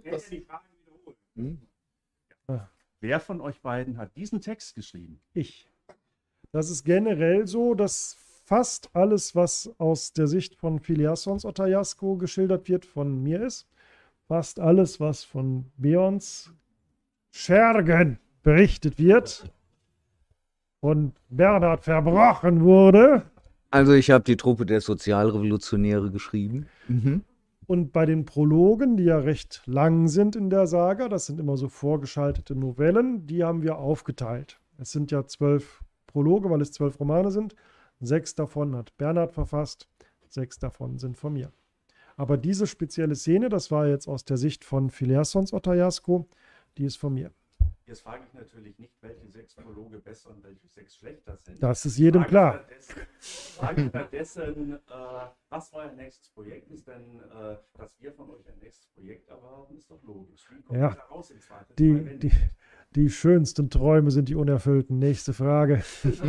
Wer von euch beiden hat diesen Text geschrieben? Ich. Das ist generell so, dass fast alles, was aus der Sicht von Filiassons Ottayasco geschildert wird, von mir ist. Fast alles, was von Beons Schergen berichtet wird, von Bernhard verbrochen wurde. Also ich habe die Truppe der Sozialrevolutionäre geschrieben. Und bei den Prologen, die ja recht lang sind in der Saga, das sind immer so vorgeschaltete Novellen, die haben wir aufgeteilt. Es sind ja 12 Prologe, weil es 12 Romane sind. 6 davon hat Bernhard verfasst, 6 davon sind von mir. Aber diese spezielle Szene, das war jetzt aus der Sicht von Filiassons Ottayasco, die ist von mir. Jetzt frage ich natürlich nicht, welche 6 Prologe besser und welche 6 schlechter sind. Das ist jedem klar. Frage stattdessen, was euer nächstes Projekt ist, denn dass wir von euch ein nächstes Projekt erwarten, ist doch logisch. Wie kommt Ja, ihr da raus im Zweifelsfall? die schönsten Träume sind die unerfüllten. Nächste Frage.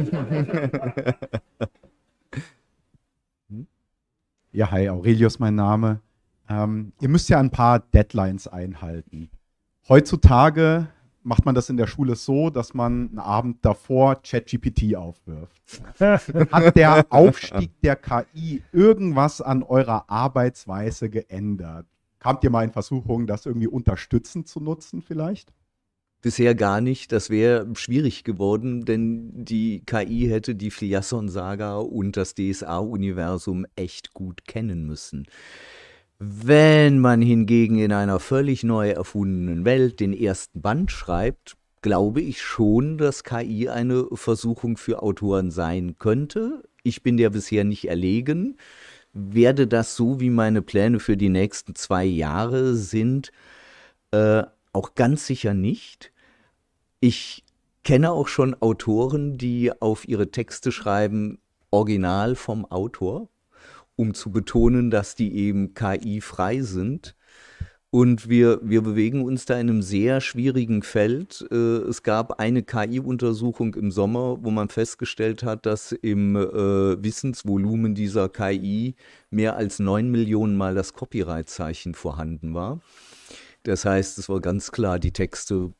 Ja, hi, Aurelius mein Name. Ihr müsst ja ein paar Deadlines einhalten. Heutzutage macht man das in der Schule so, dass man einen Abend davor ChatGPT aufwirft. Hat der Aufstieg der KI irgendwas an eurer Arbeitsweise geändert? Kamt ihr mal in Versuchung, das irgendwie unterstützend zu nutzen vielleicht? Bisher gar nicht. Das wäre schwierig geworden, denn die KI hätte die Filiasson-Saga und das DSA-Universum echt gut kennen müssen. Wenn man hingegen in einer völlig neu erfundenen Welt den ersten Band schreibt, glaube ich schon, dass KI eine Versuchung für Autoren sein könnte. Ich bin der bisher nicht erlegen, werde das so, wie meine Pläne für die nächsten 2 Jahre sind, auch ganz sicher nicht. Ich kenne auch schon Autoren, die auf ihre Texte schreiben, original vom Autor, um zu betonen, dass die eben KI-frei sind. Und wir bewegen uns da in einem sehr schwierigen Feld. Es gab eine KI-Untersuchung im Sommer, wo man festgestellt hat, dass im Wissensvolumen dieser KI mehr als 9 Millionen Mal das Copyright-Zeichen vorhanden war. Das heißt, es war ganz klar, die Texte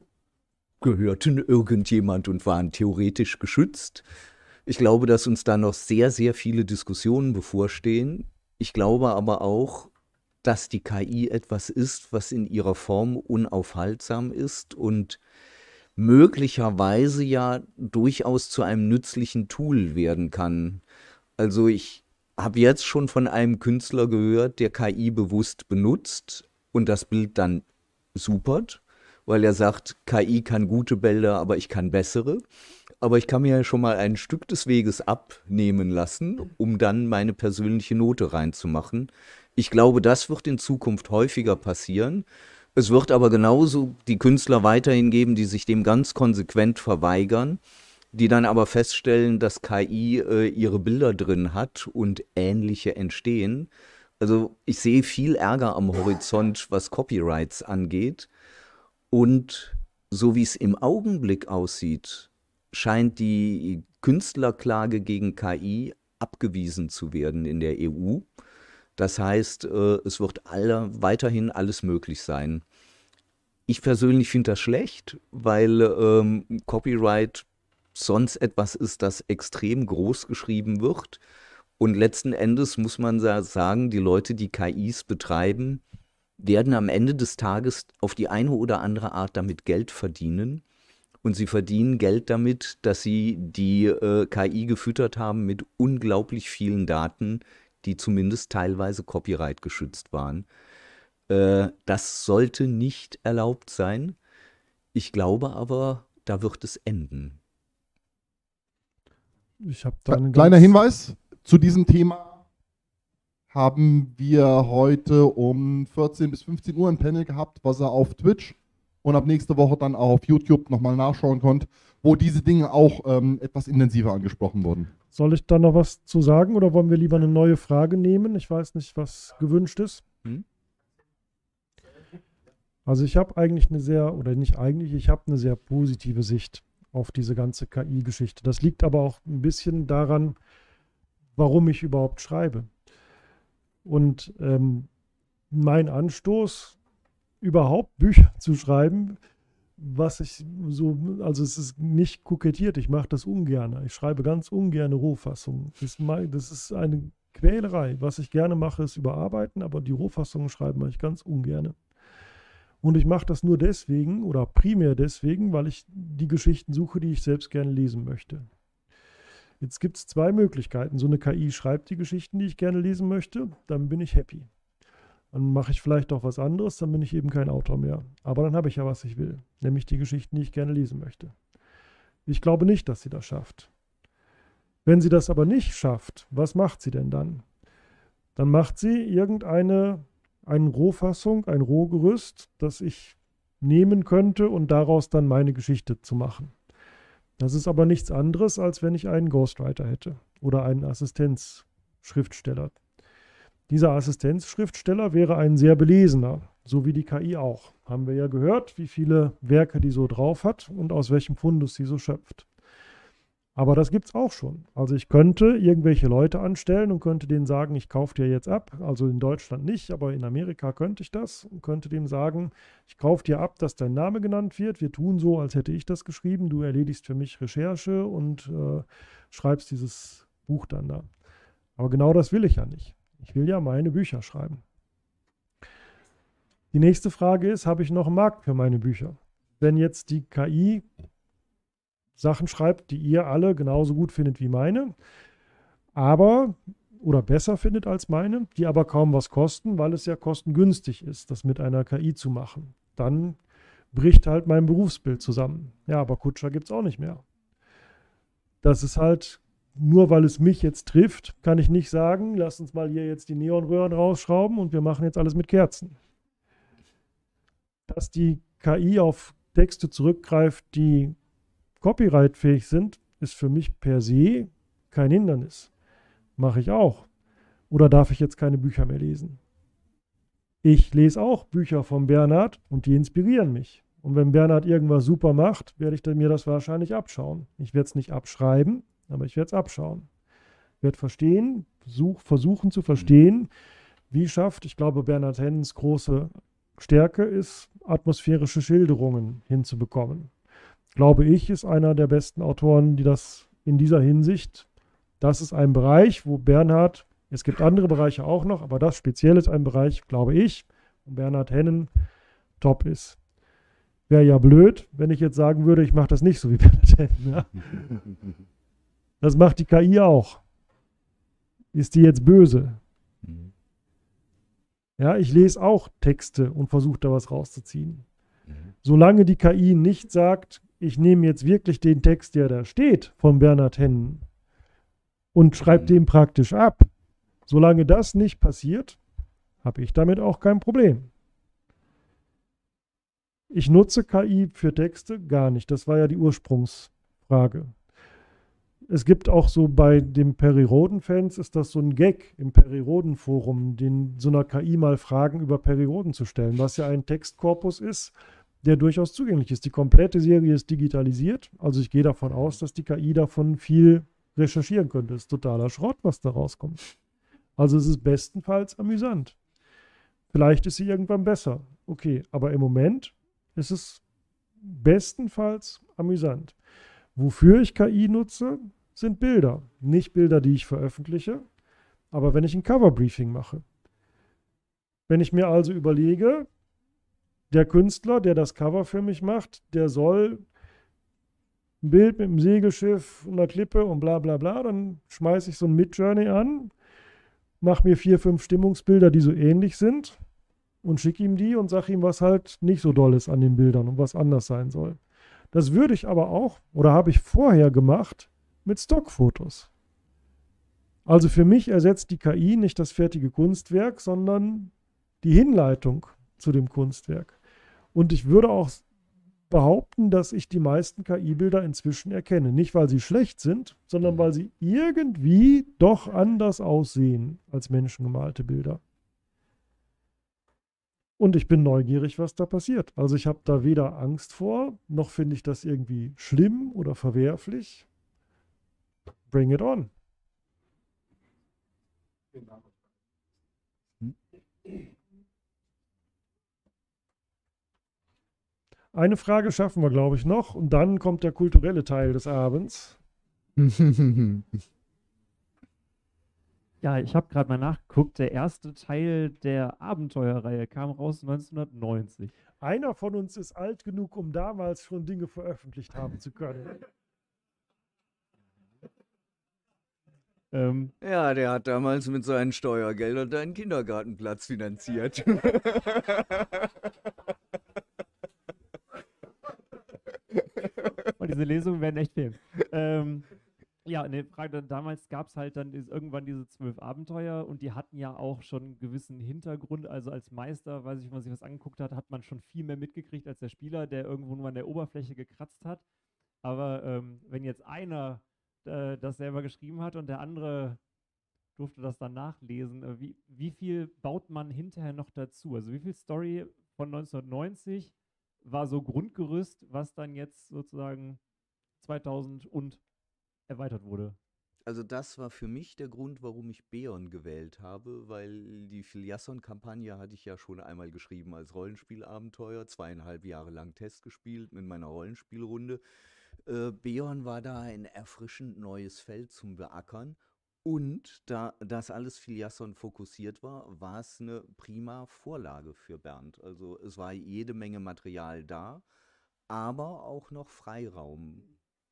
gehörten irgendjemand und waren theoretisch geschützt. Ich glaube, dass uns da noch sehr, sehr viele Diskussionen bevorstehen. Ich glaube aber auch, dass die KI etwas ist, was in ihrer Form unaufhaltsam ist und möglicherweise ja durchaus zu einem nützlichen Tool werden kann. Also ich habe jetzt schon von einem Künstler gehört, der KI bewusst benutzt und das Bild dann supert, weil er sagt, KI kann gute Bilder, aber ich kann bessere. Aber ich kann mir ja schon mal ein Stück des Weges abnehmen lassen, um dann meine persönliche Note reinzumachen. Ich glaube, das wird in Zukunft häufiger passieren. Es wird aber genauso die Künstler weiterhin geben, die sich dem ganz konsequent verweigern, die dann aber feststellen, dass KI ihre Bilder drin hat und ähnliche entstehen. Also ich sehe viel Ärger am Horizont, was Copyrights angeht. Und so wie es im Augenblick aussieht, scheint die Künstlerklage gegen KI abgewiesen zu werden in der EU. Das heißt, es wird weiterhin alles möglich sein. Ich persönlich finde das schlecht, weil Copyright sonst etwas ist, das extrem groß geschrieben wird. Und letzten Endes muss man sagen, die Leute, die KIs betreiben, werden am Ende des Tages auf die eine oder andere Art damit Geld verdienen. Und sie verdienen Geld damit, dass sie die KI gefüttert haben mit unglaublich vielen Daten, die zumindest teilweise Copyright geschützt waren. Das sollte nicht erlaubt sein. Ich glaube aber, da wird es enden. Ich habe da einen Kleiner Hinweis zu diesem Thema haben wir heute um 14 bis 15 Uhr ein Panel gehabt, was ihr auf Twitch und ab nächste Woche dann auch auf YouTube nochmal nachschauen könnt, wo diese Dinge auch etwas intensiver angesprochen wurden. Soll ich da noch was zu sagen oder wollen wir lieber eine neue Frage nehmen? Ich weiß nicht, was gewünscht ist. Also ich habe eigentlich eine sehr, oder nicht eigentlich, ich habe eine sehr positive Sicht auf diese ganze KI-Geschichte. Das liegt aber auch ein bisschen daran, warum ich überhaupt schreibe. Und mein Anstoß, überhaupt Bücher zu schreiben, was ich so, also es ist nicht kokettiert, ich mache das ungern. Ich schreibe ganz ungern Rohfassungen. Das ist eine Quälerei. Was ich gerne mache, ist überarbeiten, aber die Rohfassungen schreiben mache ich ganz ungern. Und ich mache das nur deswegen oder primär deswegen, weil ich die Geschichten suche, die ich selbst gerne lesen möchte. Jetzt gibt es zwei Möglichkeiten. So eine KI schreibt die Geschichten, die ich gerne lesen möchte, dann bin ich happy. Dann mache ich vielleicht auch was anderes, dann bin ich eben kein Autor mehr. Aber dann habe ich ja, was ich will, nämlich die Geschichten, die ich gerne lesen möchte. Ich glaube nicht, dass sie das schafft. Wenn sie das aber nicht schafft, was macht sie denn dann? Dann macht sie eine Rohfassung, ein Rohgerüst, das ich nehmen könnte und daraus dann meine Geschichte zu machen. Das ist aber nichts anderes, als wenn ich einen Ghostwriter hätte oder einen Assistenzschriftsteller. Dieser Assistenzschriftsteller wäre ein sehr belesener, so wie die KI auch. Haben wir ja gehört, wie viele Werke die so drauf hat und aus welchem Fundus sie so schöpft. Aber das gibt es auch schon. Also ich könnte irgendwelche Leute anstellen und könnte denen sagen, ich kaufe dir jetzt ab. Also in Deutschland nicht, aber in Amerika könnte ich das und könnte dem sagen, ich kaufe dir ab, dass dein Name genannt wird. Wir tun so, als hätte ich das geschrieben. Du erledigst für mich Recherche und schreibst dieses Buch dann da. Aber genau das will ich ja nicht. Ich will ja meine Bücher schreiben. Die nächste Frage ist, habe ich noch einen Markt für meine Bücher? Wenn jetzt die KI Sachen schreibt, die ihr alle genauso gut findet wie meine, aber oder besser findet als meine, die aber kaum was kosten, weil es ja kostengünstig ist, das mit einer KI zu machen. Dann bricht halt mein Berufsbild zusammen. Ja, aber Kutscher gibt es auch nicht mehr. Das ist halt, nur weil es mich jetzt trifft, kann ich nicht sagen, lass uns mal hier jetzt die Neonröhren rausschrauben und wir machen jetzt alles mit Kerzen. Dass die KI auf Texte zurückgreift, die copyrightfähig sind, ist für mich per se kein Hindernis. Mache ich auch. Oder darf ich jetzt keine Bücher mehr lesen? Ich lese auch Bücher von Bernhard und die inspirieren mich. Und wenn Bernhard irgendwas super macht, werde ich mir das wahrscheinlich abschauen. Ich werde es nicht abschreiben, aber ich werde es abschauen. Ich werde versuchen zu verstehen, wie schafft, ich glaube, Bernhard Hennens große Stärke ist, atmosphärische Schilderungen hinzubekommen. Glaube ich, ist einer der besten Autoren, die das in dieser Hinsicht, das ist ein Bereich, wo Bernhard, es gibt andere Bereiche auch noch, aber das speziell ist ein Bereich, glaube ich, wo Bernhard Hennen top ist. Wäre ja blöd, wenn ich jetzt sagen würde, ich mache das nicht so wie Bernhard Hennen. Ja? Das macht die KI auch. Ist die jetzt böse? Ja, ich lese auch Texte und versuche da was rauszuziehen. Solange die KI nicht sagt, ich nehme jetzt wirklich den Text, der da steht, von Bernhard Hennen und schreibe den praktisch ab. Solange das nicht passiert, habe ich damit auch kein Problem. Ich nutze KI für Texte gar nicht. Das war ja die Ursprungsfrage. Es gibt auch so bei den Perry-Rhodan-Fans, ist das so ein Gag im Perry-Rhodan-Forum, so einer KI mal Fragen über Perry-Rhodan zu stellen, was ja ein Textkorpus ist, der durchaus zugänglich ist. Die komplette Serie ist digitalisiert. Also ich gehe davon aus, dass die KI davon viel recherchieren könnte. Das ist totaler Schrott, was da rauskommt. Also es ist bestenfalls amüsant. Vielleicht ist sie irgendwann besser. Okay, aber im Moment ist es bestenfalls amüsant. Wofür ich KI nutze, sind Bilder. Nicht Bilder, die ich veröffentliche, aber wenn ich ein Coverbriefing mache. Wenn ich mir also überlege, der Künstler, der das Cover für mich macht, der soll ein Bild mit einem Segelschiff und einer Klippe und bla bla bla, dann schmeiße ich so ein Midjourney an, mache mir 4, 5 Stimmungsbilder, die so ähnlich sind und schicke ihm die und sage ihm, was halt nicht so doll ist an den Bildern und was anders sein soll. Das würde ich aber auch, oder habe ich vorher gemacht, mit Stockfotos. Also für mich ersetzt die KI nicht das fertige Kunstwerk, sondern die Hinleitung zu dem Kunstwerk. Und ich würde auch behaupten, dass ich die meisten KI-Bilder inzwischen erkenne. Nicht, weil sie schlecht sind, sondern weil sie irgendwie doch anders aussehen als menschengemalte Bilder. Und ich bin neugierig, was da passiert. Also ich habe da weder Angst vor, noch finde ich das irgendwie schlimm oder verwerflich. Bring it on. Eine Frage schaffen wir, glaube ich, noch. Und dann kommt der kulturelle Teil des Abends. Ja, ich habe gerade mal nachgeguckt. Der erste Teil der Abenteuerreihe kam raus 1990. Einer von uns ist alt genug, um damals schon Dinge veröffentlicht haben zu können. Ja, der hat damals mit seinen Steuergeldern deinen Kindergartenplatz finanziert. Und diese Lesungen werden echt fehlen. Ja, eine Frage, damals gab es halt dann irgendwann diese 12 Abenteuer und die hatten ja auch schon einen gewissen Hintergrund. Also als Meister, weiß ich, wenn man sich was angeguckt hat, hat man schon viel mehr mitgekriegt als der Spieler, der irgendwo nur an der Oberfläche gekratzt hat. Aber wenn jetzt einer das selber geschrieben hat und der andere durfte das dann nachlesen, wie viel baut man hinterher noch dazu? Also wie viel Story von 1990 war so Grundgerüst, was dann jetzt sozusagen 2000 und erweitert wurde? Also das war für mich der Grund, warum ich Beon gewählt habe, weil die Filiasson-Kampagne hatte ich ja schon einmal geschrieben als Rollenspielabenteuer, 2,5 Jahre lang Test gespielt mit meiner Rollenspielrunde. Beon war da ein erfrischend neues Feld zum Beackern. Und da das alles Filiasson fokussiert war, war es eine prima Vorlage für Bernd. Also es war jede Menge Material da, aber auch noch Freiraum.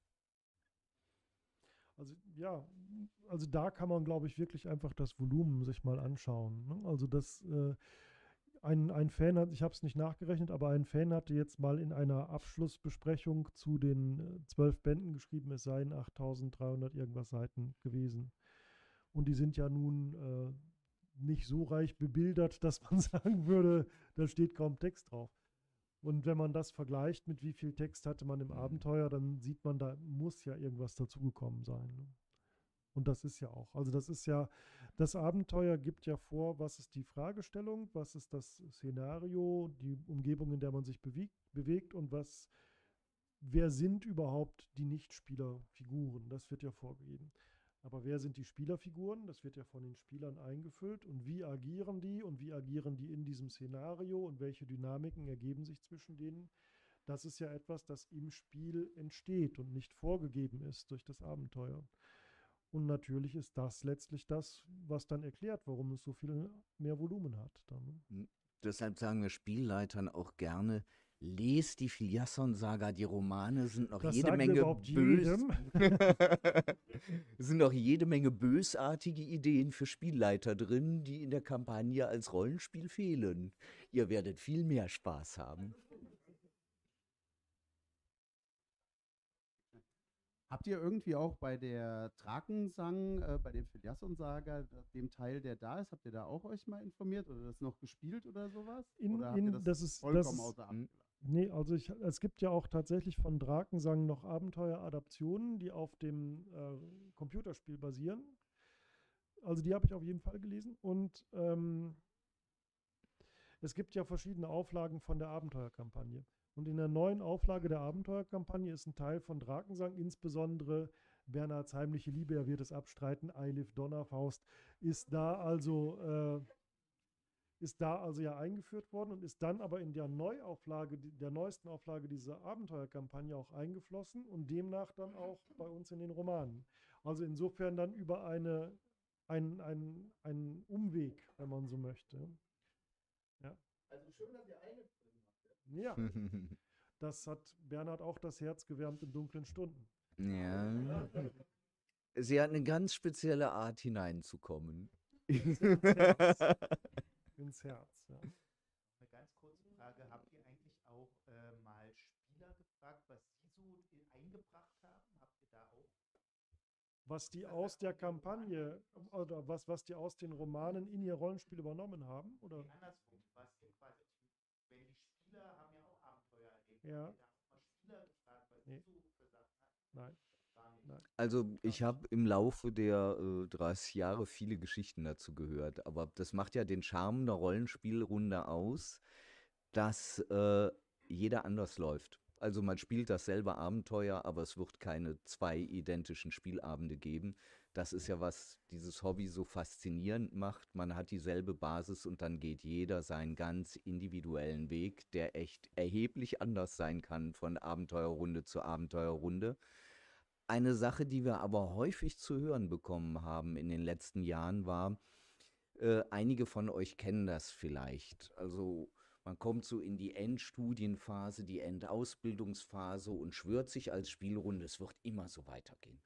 Also ja, also da kann man, glaube ich, wirklich einfach das Volumen sich mal anschauen. Ne? Also das ein Fan hat, ich habe es nicht nachgerechnet, aber ein Fan hatte jetzt mal in einer Abschlussbesprechung zu den 12 Bänden geschrieben, es seien 8300 irgendwas Seiten gewesen. Und die sind ja nun nicht so reich bebildert, dass man sagen würde, da steht kaum Text drauf. Und wenn man das vergleicht mit wie viel Text hatte man im Abenteuer, dann sieht man, da muss ja irgendwas dazugekommen sein. Ne? Und das ist ja auch. Also das ist ja, das Abenteuer gibt ja vor, was ist die Fragestellung, was ist das Szenario, die Umgebung, in der man sich bewegt und wer sind überhaupt die Nichtspielerfiguren? Das wird ja vorgegeben. Aber wer sind die Spielerfiguren? Das wird ja von den Spielern eingefüllt. Und wie agieren die? Und wie agieren die in diesem Szenario? Und welche Dynamiken ergeben sich zwischen denen? Das ist ja etwas, das im Spiel entsteht und nicht vorgegeben ist durch das Abenteuer. Und natürlich ist das letztlich das, was dann erklärt, warum es so viel mehr Volumen hat. Dann, ne? Deshalb sagen wir Spielleitern auch gerne, lest die Filiasson-Saga, die Romane sind noch jede Menge bösartige Ideen für Spielleiter drin, die in der Kampagne als Rollenspiel fehlen. Ihr werdet viel mehr Spaß haben. Habt ihr irgendwie auch bei der Drakensang, bei dem Filiasson-Saga, dem Teil, der da ist, habt ihr da auch euch mal informiert oder das noch gespielt oder sowas? Oder habt ihr das vollkommen außer Acht gelassen? Nee, also es gibt ja auch tatsächlich von Drakensang noch Abenteueradaptionen, die auf dem Computerspiel basieren. Also die habe ich auf jeden Fall gelesen. Und es gibt ja verschiedene Auflagen von der Abenteuerkampagne. Und in der neuen Auflage der Abenteuerkampagne ist ein Teil von Drakensang, insbesondere Bernhards heimliche Liebe, er wird es abstreiten, Eilif Donnerfaust, ist da also ja eingeführt worden und ist dann aber in der Neuauflage, der neuesten Auflage dieser Abenteuerkampagne auch eingeflossen und demnach dann auch bei uns in den Romanen. Also insofern dann über einen Umweg, wenn man so möchte. Ja. Also schön, dass ihr eine drin habt. Ja. Das hat Bernhard auch das Herz gewärmt in dunklen Stunden. Ja. Sie hat eine ganz spezielle Art, hineinzukommen. Ins Herz. Ins Herz, ja. Eine ganz kurze Frage. Habt ihr eigentlich auch mal Spieler gefragt, was die so eingebracht haben? Habt ihr da auch? Was die aus der Kampagne oder was die aus den Romanen in ihr Rollenspiel übernommen haben? Oder? Nee, andersrum. Was ihr quasi, wenn die Spieler haben ja auch Abenteuer erlebt. Ja. Habt ihr da auch mal Spieler gefragt, was die so für Sachen hatten? Nein. Also ich habe im Laufe der 30 Jahre viele Geschichten dazu gehört, aber das macht ja den Charme einer Rollenspielrunde aus, dass jeder anders läuft. Also man spielt dasselbe Abenteuer, aber es wird keine 2 identischen Spielabende geben. Das ist ja, was dieses Hobby so faszinierend macht. Man hat dieselbe Basis und dann geht jeder seinen ganz individuellen Weg, der echt erheblich anders sein kann von Abenteuerrunde zu Abenteuerrunde. Eine Sache, die wir aber häufig zu hören bekommen haben in den letzten Jahren war, einige von euch kennen das vielleicht. Also man kommt so in die Endstudienphase, die Endausbildungsphase und schwört sich als Spielrunde, es wird immer so weitergehen.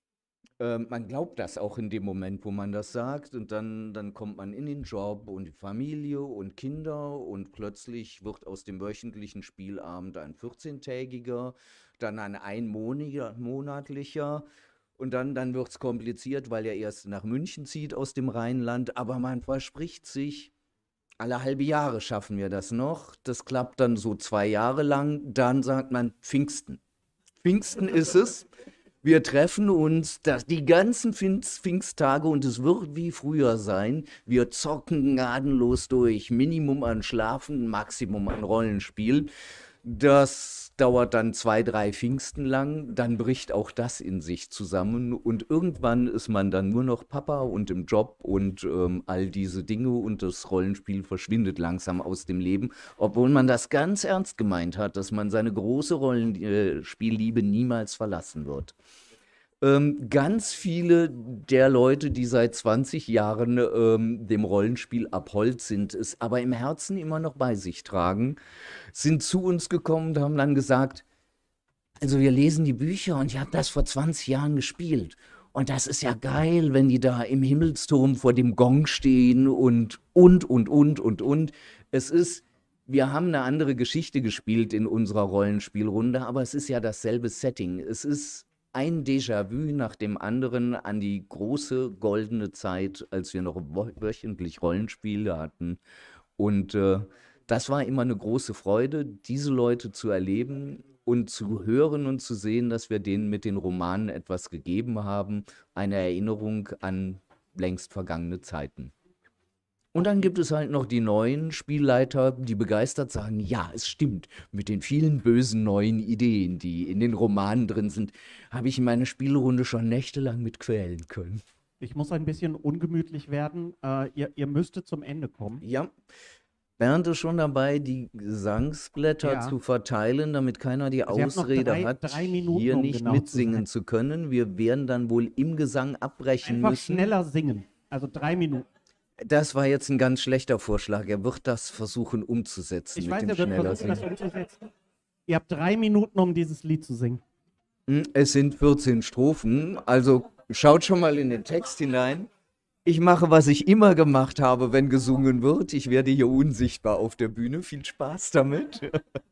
Man glaubt das auch in dem Moment, wo man das sagt, und dann kommt man in den Job und die Familie und Kinder und plötzlich wird aus dem wöchentlichen Spielabend ein 14-tägiger, dann ein einmonatlicher und dann wird es kompliziert, weil er erst nach München zieht aus dem Rheinland, aber man verspricht sich, alle halbe Jahre schaffen wir das noch, das klappt dann so 2 Jahre lang, dann sagt man Pfingsten. Pfingsten ist es. Wir treffen uns die ganzen Pfingsttage und es wird wie früher sein. Wir zocken gnadenlos durch. Minimum an Schlafen, Maximum an Rollenspiel. Das dauert dann 2, 3 Pfingsten lang. Dann bricht auch das in sich zusammen. Und irgendwann ist man dann nur noch Papa und im Job und all diese Dinge. Und das Rollenspiel verschwindet langsam aus dem Leben. Obwohl man das ganz ernst gemeint hat, dass man seine große Rollenspielliebe niemals verlassen wird. Ganz viele der Leute, die seit 20 Jahren dem Rollenspiel abhold sind, es aber im Herzen immer noch bei sich tragen, sind zu uns gekommen und haben dann gesagt, also wir lesen die Bücher und ich habe das vor 20 Jahren gespielt. Und das ist ja geil, wenn die da im Himmelsturm vor dem Gong stehen und. Es ist, wir haben eine andere Geschichte gespielt in unserer Rollenspielrunde, aber es ist ja dasselbe Setting. Es ist ein Déjà-vu nach dem anderen an die große goldene Zeit, als wir noch wöchentlich Rollenspiele hatten. Und das war immer eine große Freude, diese Leute zu erleben und zu hören und zu sehen, dass wir denen mit den Romanen etwas gegeben haben, eine Erinnerung an längst vergangene Zeiten. Und dann gibt es halt noch die neuen Spielleiter, die begeistert sagen, ja, es stimmt, mit den vielen bösen neuen Ideen, die in den Romanen drin sind, habe ich in meiner Spielrunde schon nächtelang mit quälen können. Ich muss ein bisschen ungemütlich werden. Ihr müsstet zum Ende kommen. Ja, Bernd ist schon dabei, die Gesangsblätter zu verteilen, damit keiner die Ausrede hat, hier nicht mitsingen zu können. Wir werden dann wohl im Gesang abbrechen müssen. Einfach schneller singen, also 3 Minuten. Das war jetzt ein ganz schlechter Vorschlag. Er wird das versuchen umzusetzen. Ich weiß, er wird versuchen, das umzusetzen. Ihr habt 3 Minuten, um dieses Lied zu singen. Es sind 14 Strophen, also schaut schon mal in den Text hinein. Ich mache, was ich immer gemacht habe, wenn gesungen wird. Ich werde hier unsichtbar auf der Bühne. Viel Spaß damit.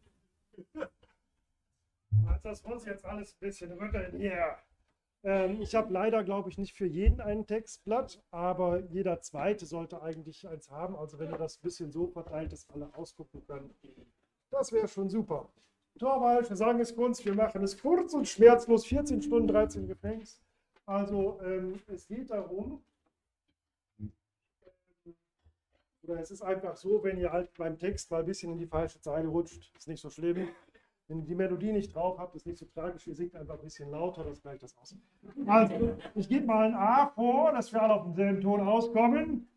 Das muss jetzt alles ein bisschen rütteln hier. Ich habe leider, glaube ich, nicht für jeden ein Textblatt, aber jeder Zweite sollte eigentlich eins haben. Also wenn ihr das ein bisschen so verteilt, dass alle ausgucken können, das wäre schon super. Torvald, wir sagen es kurz, wir machen es kurz und schmerzlos, 14 Stunden, 13 Gefängnis. Also es geht darum, oder es ist einfach so, wenn ihr halt beim Text mal ein bisschen in die falsche Zeile rutscht, ist nicht so schlimm. Wenn ihr die Melodie nicht drauf habt, ist nicht so tragisch, ihr singt einfach ein bisschen lauter, das gleicht das aus. Also, ich gebe mal ein A vor, dass wir alle auf demselben Ton auskommen.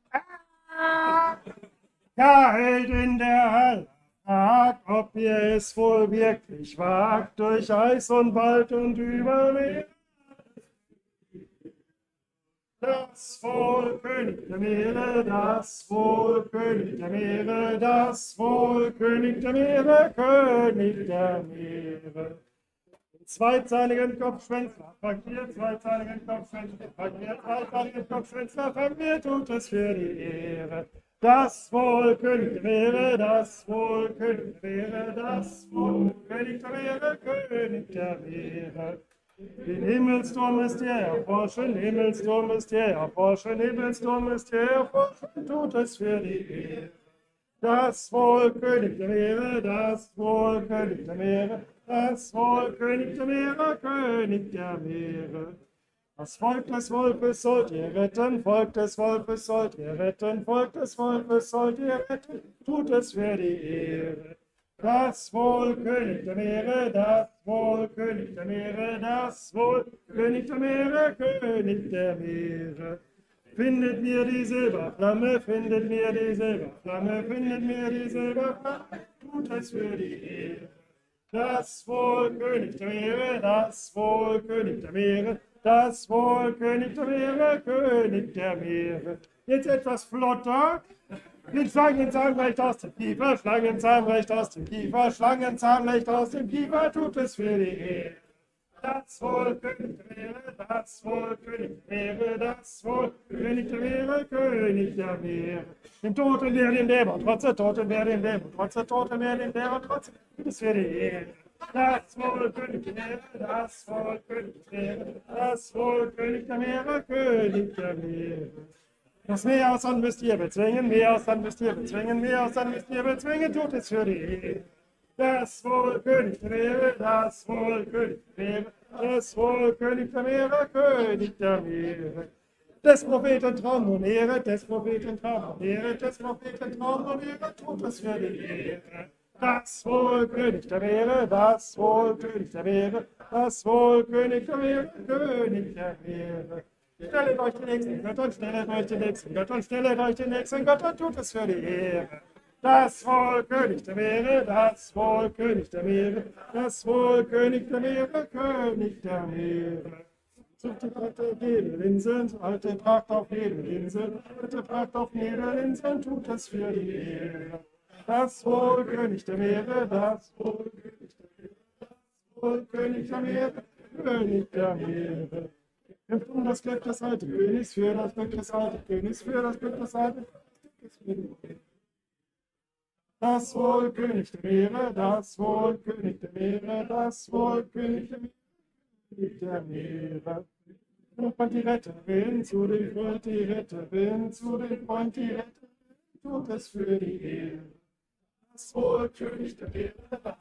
Ja, hält in der Halle, fragt, ob ihr es wohl wirklich wagt, durch Eis und Wald und über Meer. Das Wohl, König der Meere, das Wohl, König der Meere, das Wohl, König der Meere, König der Meere. Zweizahnigen Kopfschwänzler, fangt ihr zweizahnigen Kopfschwänzler, fangt ihr zweizahnigen Kopfschwänzler, fangt ihr, tut es für die Ehre. Das Wohl, König der Meere, das Wohl, König der Meere, das Wohl, König der Meere, König der Meere. Den Himmelsturm müsst ihr erforschen, Himmelsturm müsst ihr erforschen, Himmelsturm müsst ihr erforschen, tut es für die Ehre. Das Wohl, König der Meere, das Wohl, König der Meere, das Wohl, König der Meere, König der Meere. Das Volk des Wolfes sollt ihr retten, Volk des Wolfes sollt ihr retten, Volk des Wolfes sollt ihr retten, tut es für die Ehre. Das Wohl, König der Meere, das Wohl, König der Meere, das Wohl, König der Meere, König der Meere. Findet mir die Silberflamme, findet mir die Silberflamme, findet mir die Silberflamme, tut es für die Ehre. Das Wohl, König der Meere, das Wohl, König der Meere, das Wohl, König der Meere, König der Meere. Jetzt etwas flotter. Den Schlangenzahnrecht aus dem Kiefer, Schlangenzahnrecht aus dem Kiefer, Schlangenzahnrecht aus dem Kiefer, tut es für die Ehre. Das Wohl, König der Meere, das Wohl, König der Meere, das Wohl, König der Meere, König der Meere. Dem Toten wer den Dämon trotze, Toten wer den Dämon trotze, Toten wer den Dämon trotze, tut es für die Ehre. Das Wohl, König der Meere, das Wohl, König der Meere, das Wohl, König der Meere, König der Meere. Das Meer aus Sand müsst ihr bezwingen, Meer aus Sand müsst ihr bezwingen, Meer aus Sand müsst ihr bezwingen, tut es für die Ehre. Das Wohl, König der Meere, das Wohl, König der Meere, das Wohl, König der Meere, König der Meere. Des Propheten Traum und Ehre, des Propheten Traum und Ehre, des Propheten Traum und Ehre, tut es für die Ehre. Das Wohl, König der Meere, das Wohl, König der Meere, das Wohl, König der Meere, König der Meere. Stellet euch den nächsten Gott und stellet euch den nächsten Gott und stellet euch den nächsten Gott und tut es für die Ehre. Das Wohl, König der Meere, das Wohl, König der Meere, das Wohl, König der Meere, König der Meere. Sucht die Pracht auf Nebelinsel, alte Pracht auf Nebelinsel, alte Pracht auf Nebelinsel, tut es für die Ehre. Das Wohl, König der Meere, das Wohl, König der Meere, das Wohl, König der Meere, König der Meere. Kämpft um das Glück des alten Königs, für das Glück des alten Königs, für das Glück des alten Königs. Das Wohl, König der Meere, das Wohl, König der Meere, das Wohl, König der Meere, König der Meere. Und die Retterin, zu den Freund die Retterin, zu den Freund die Retterin, tut es für die Ehre. Das Wohl, König der Meere, das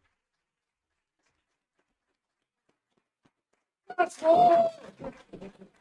That's all.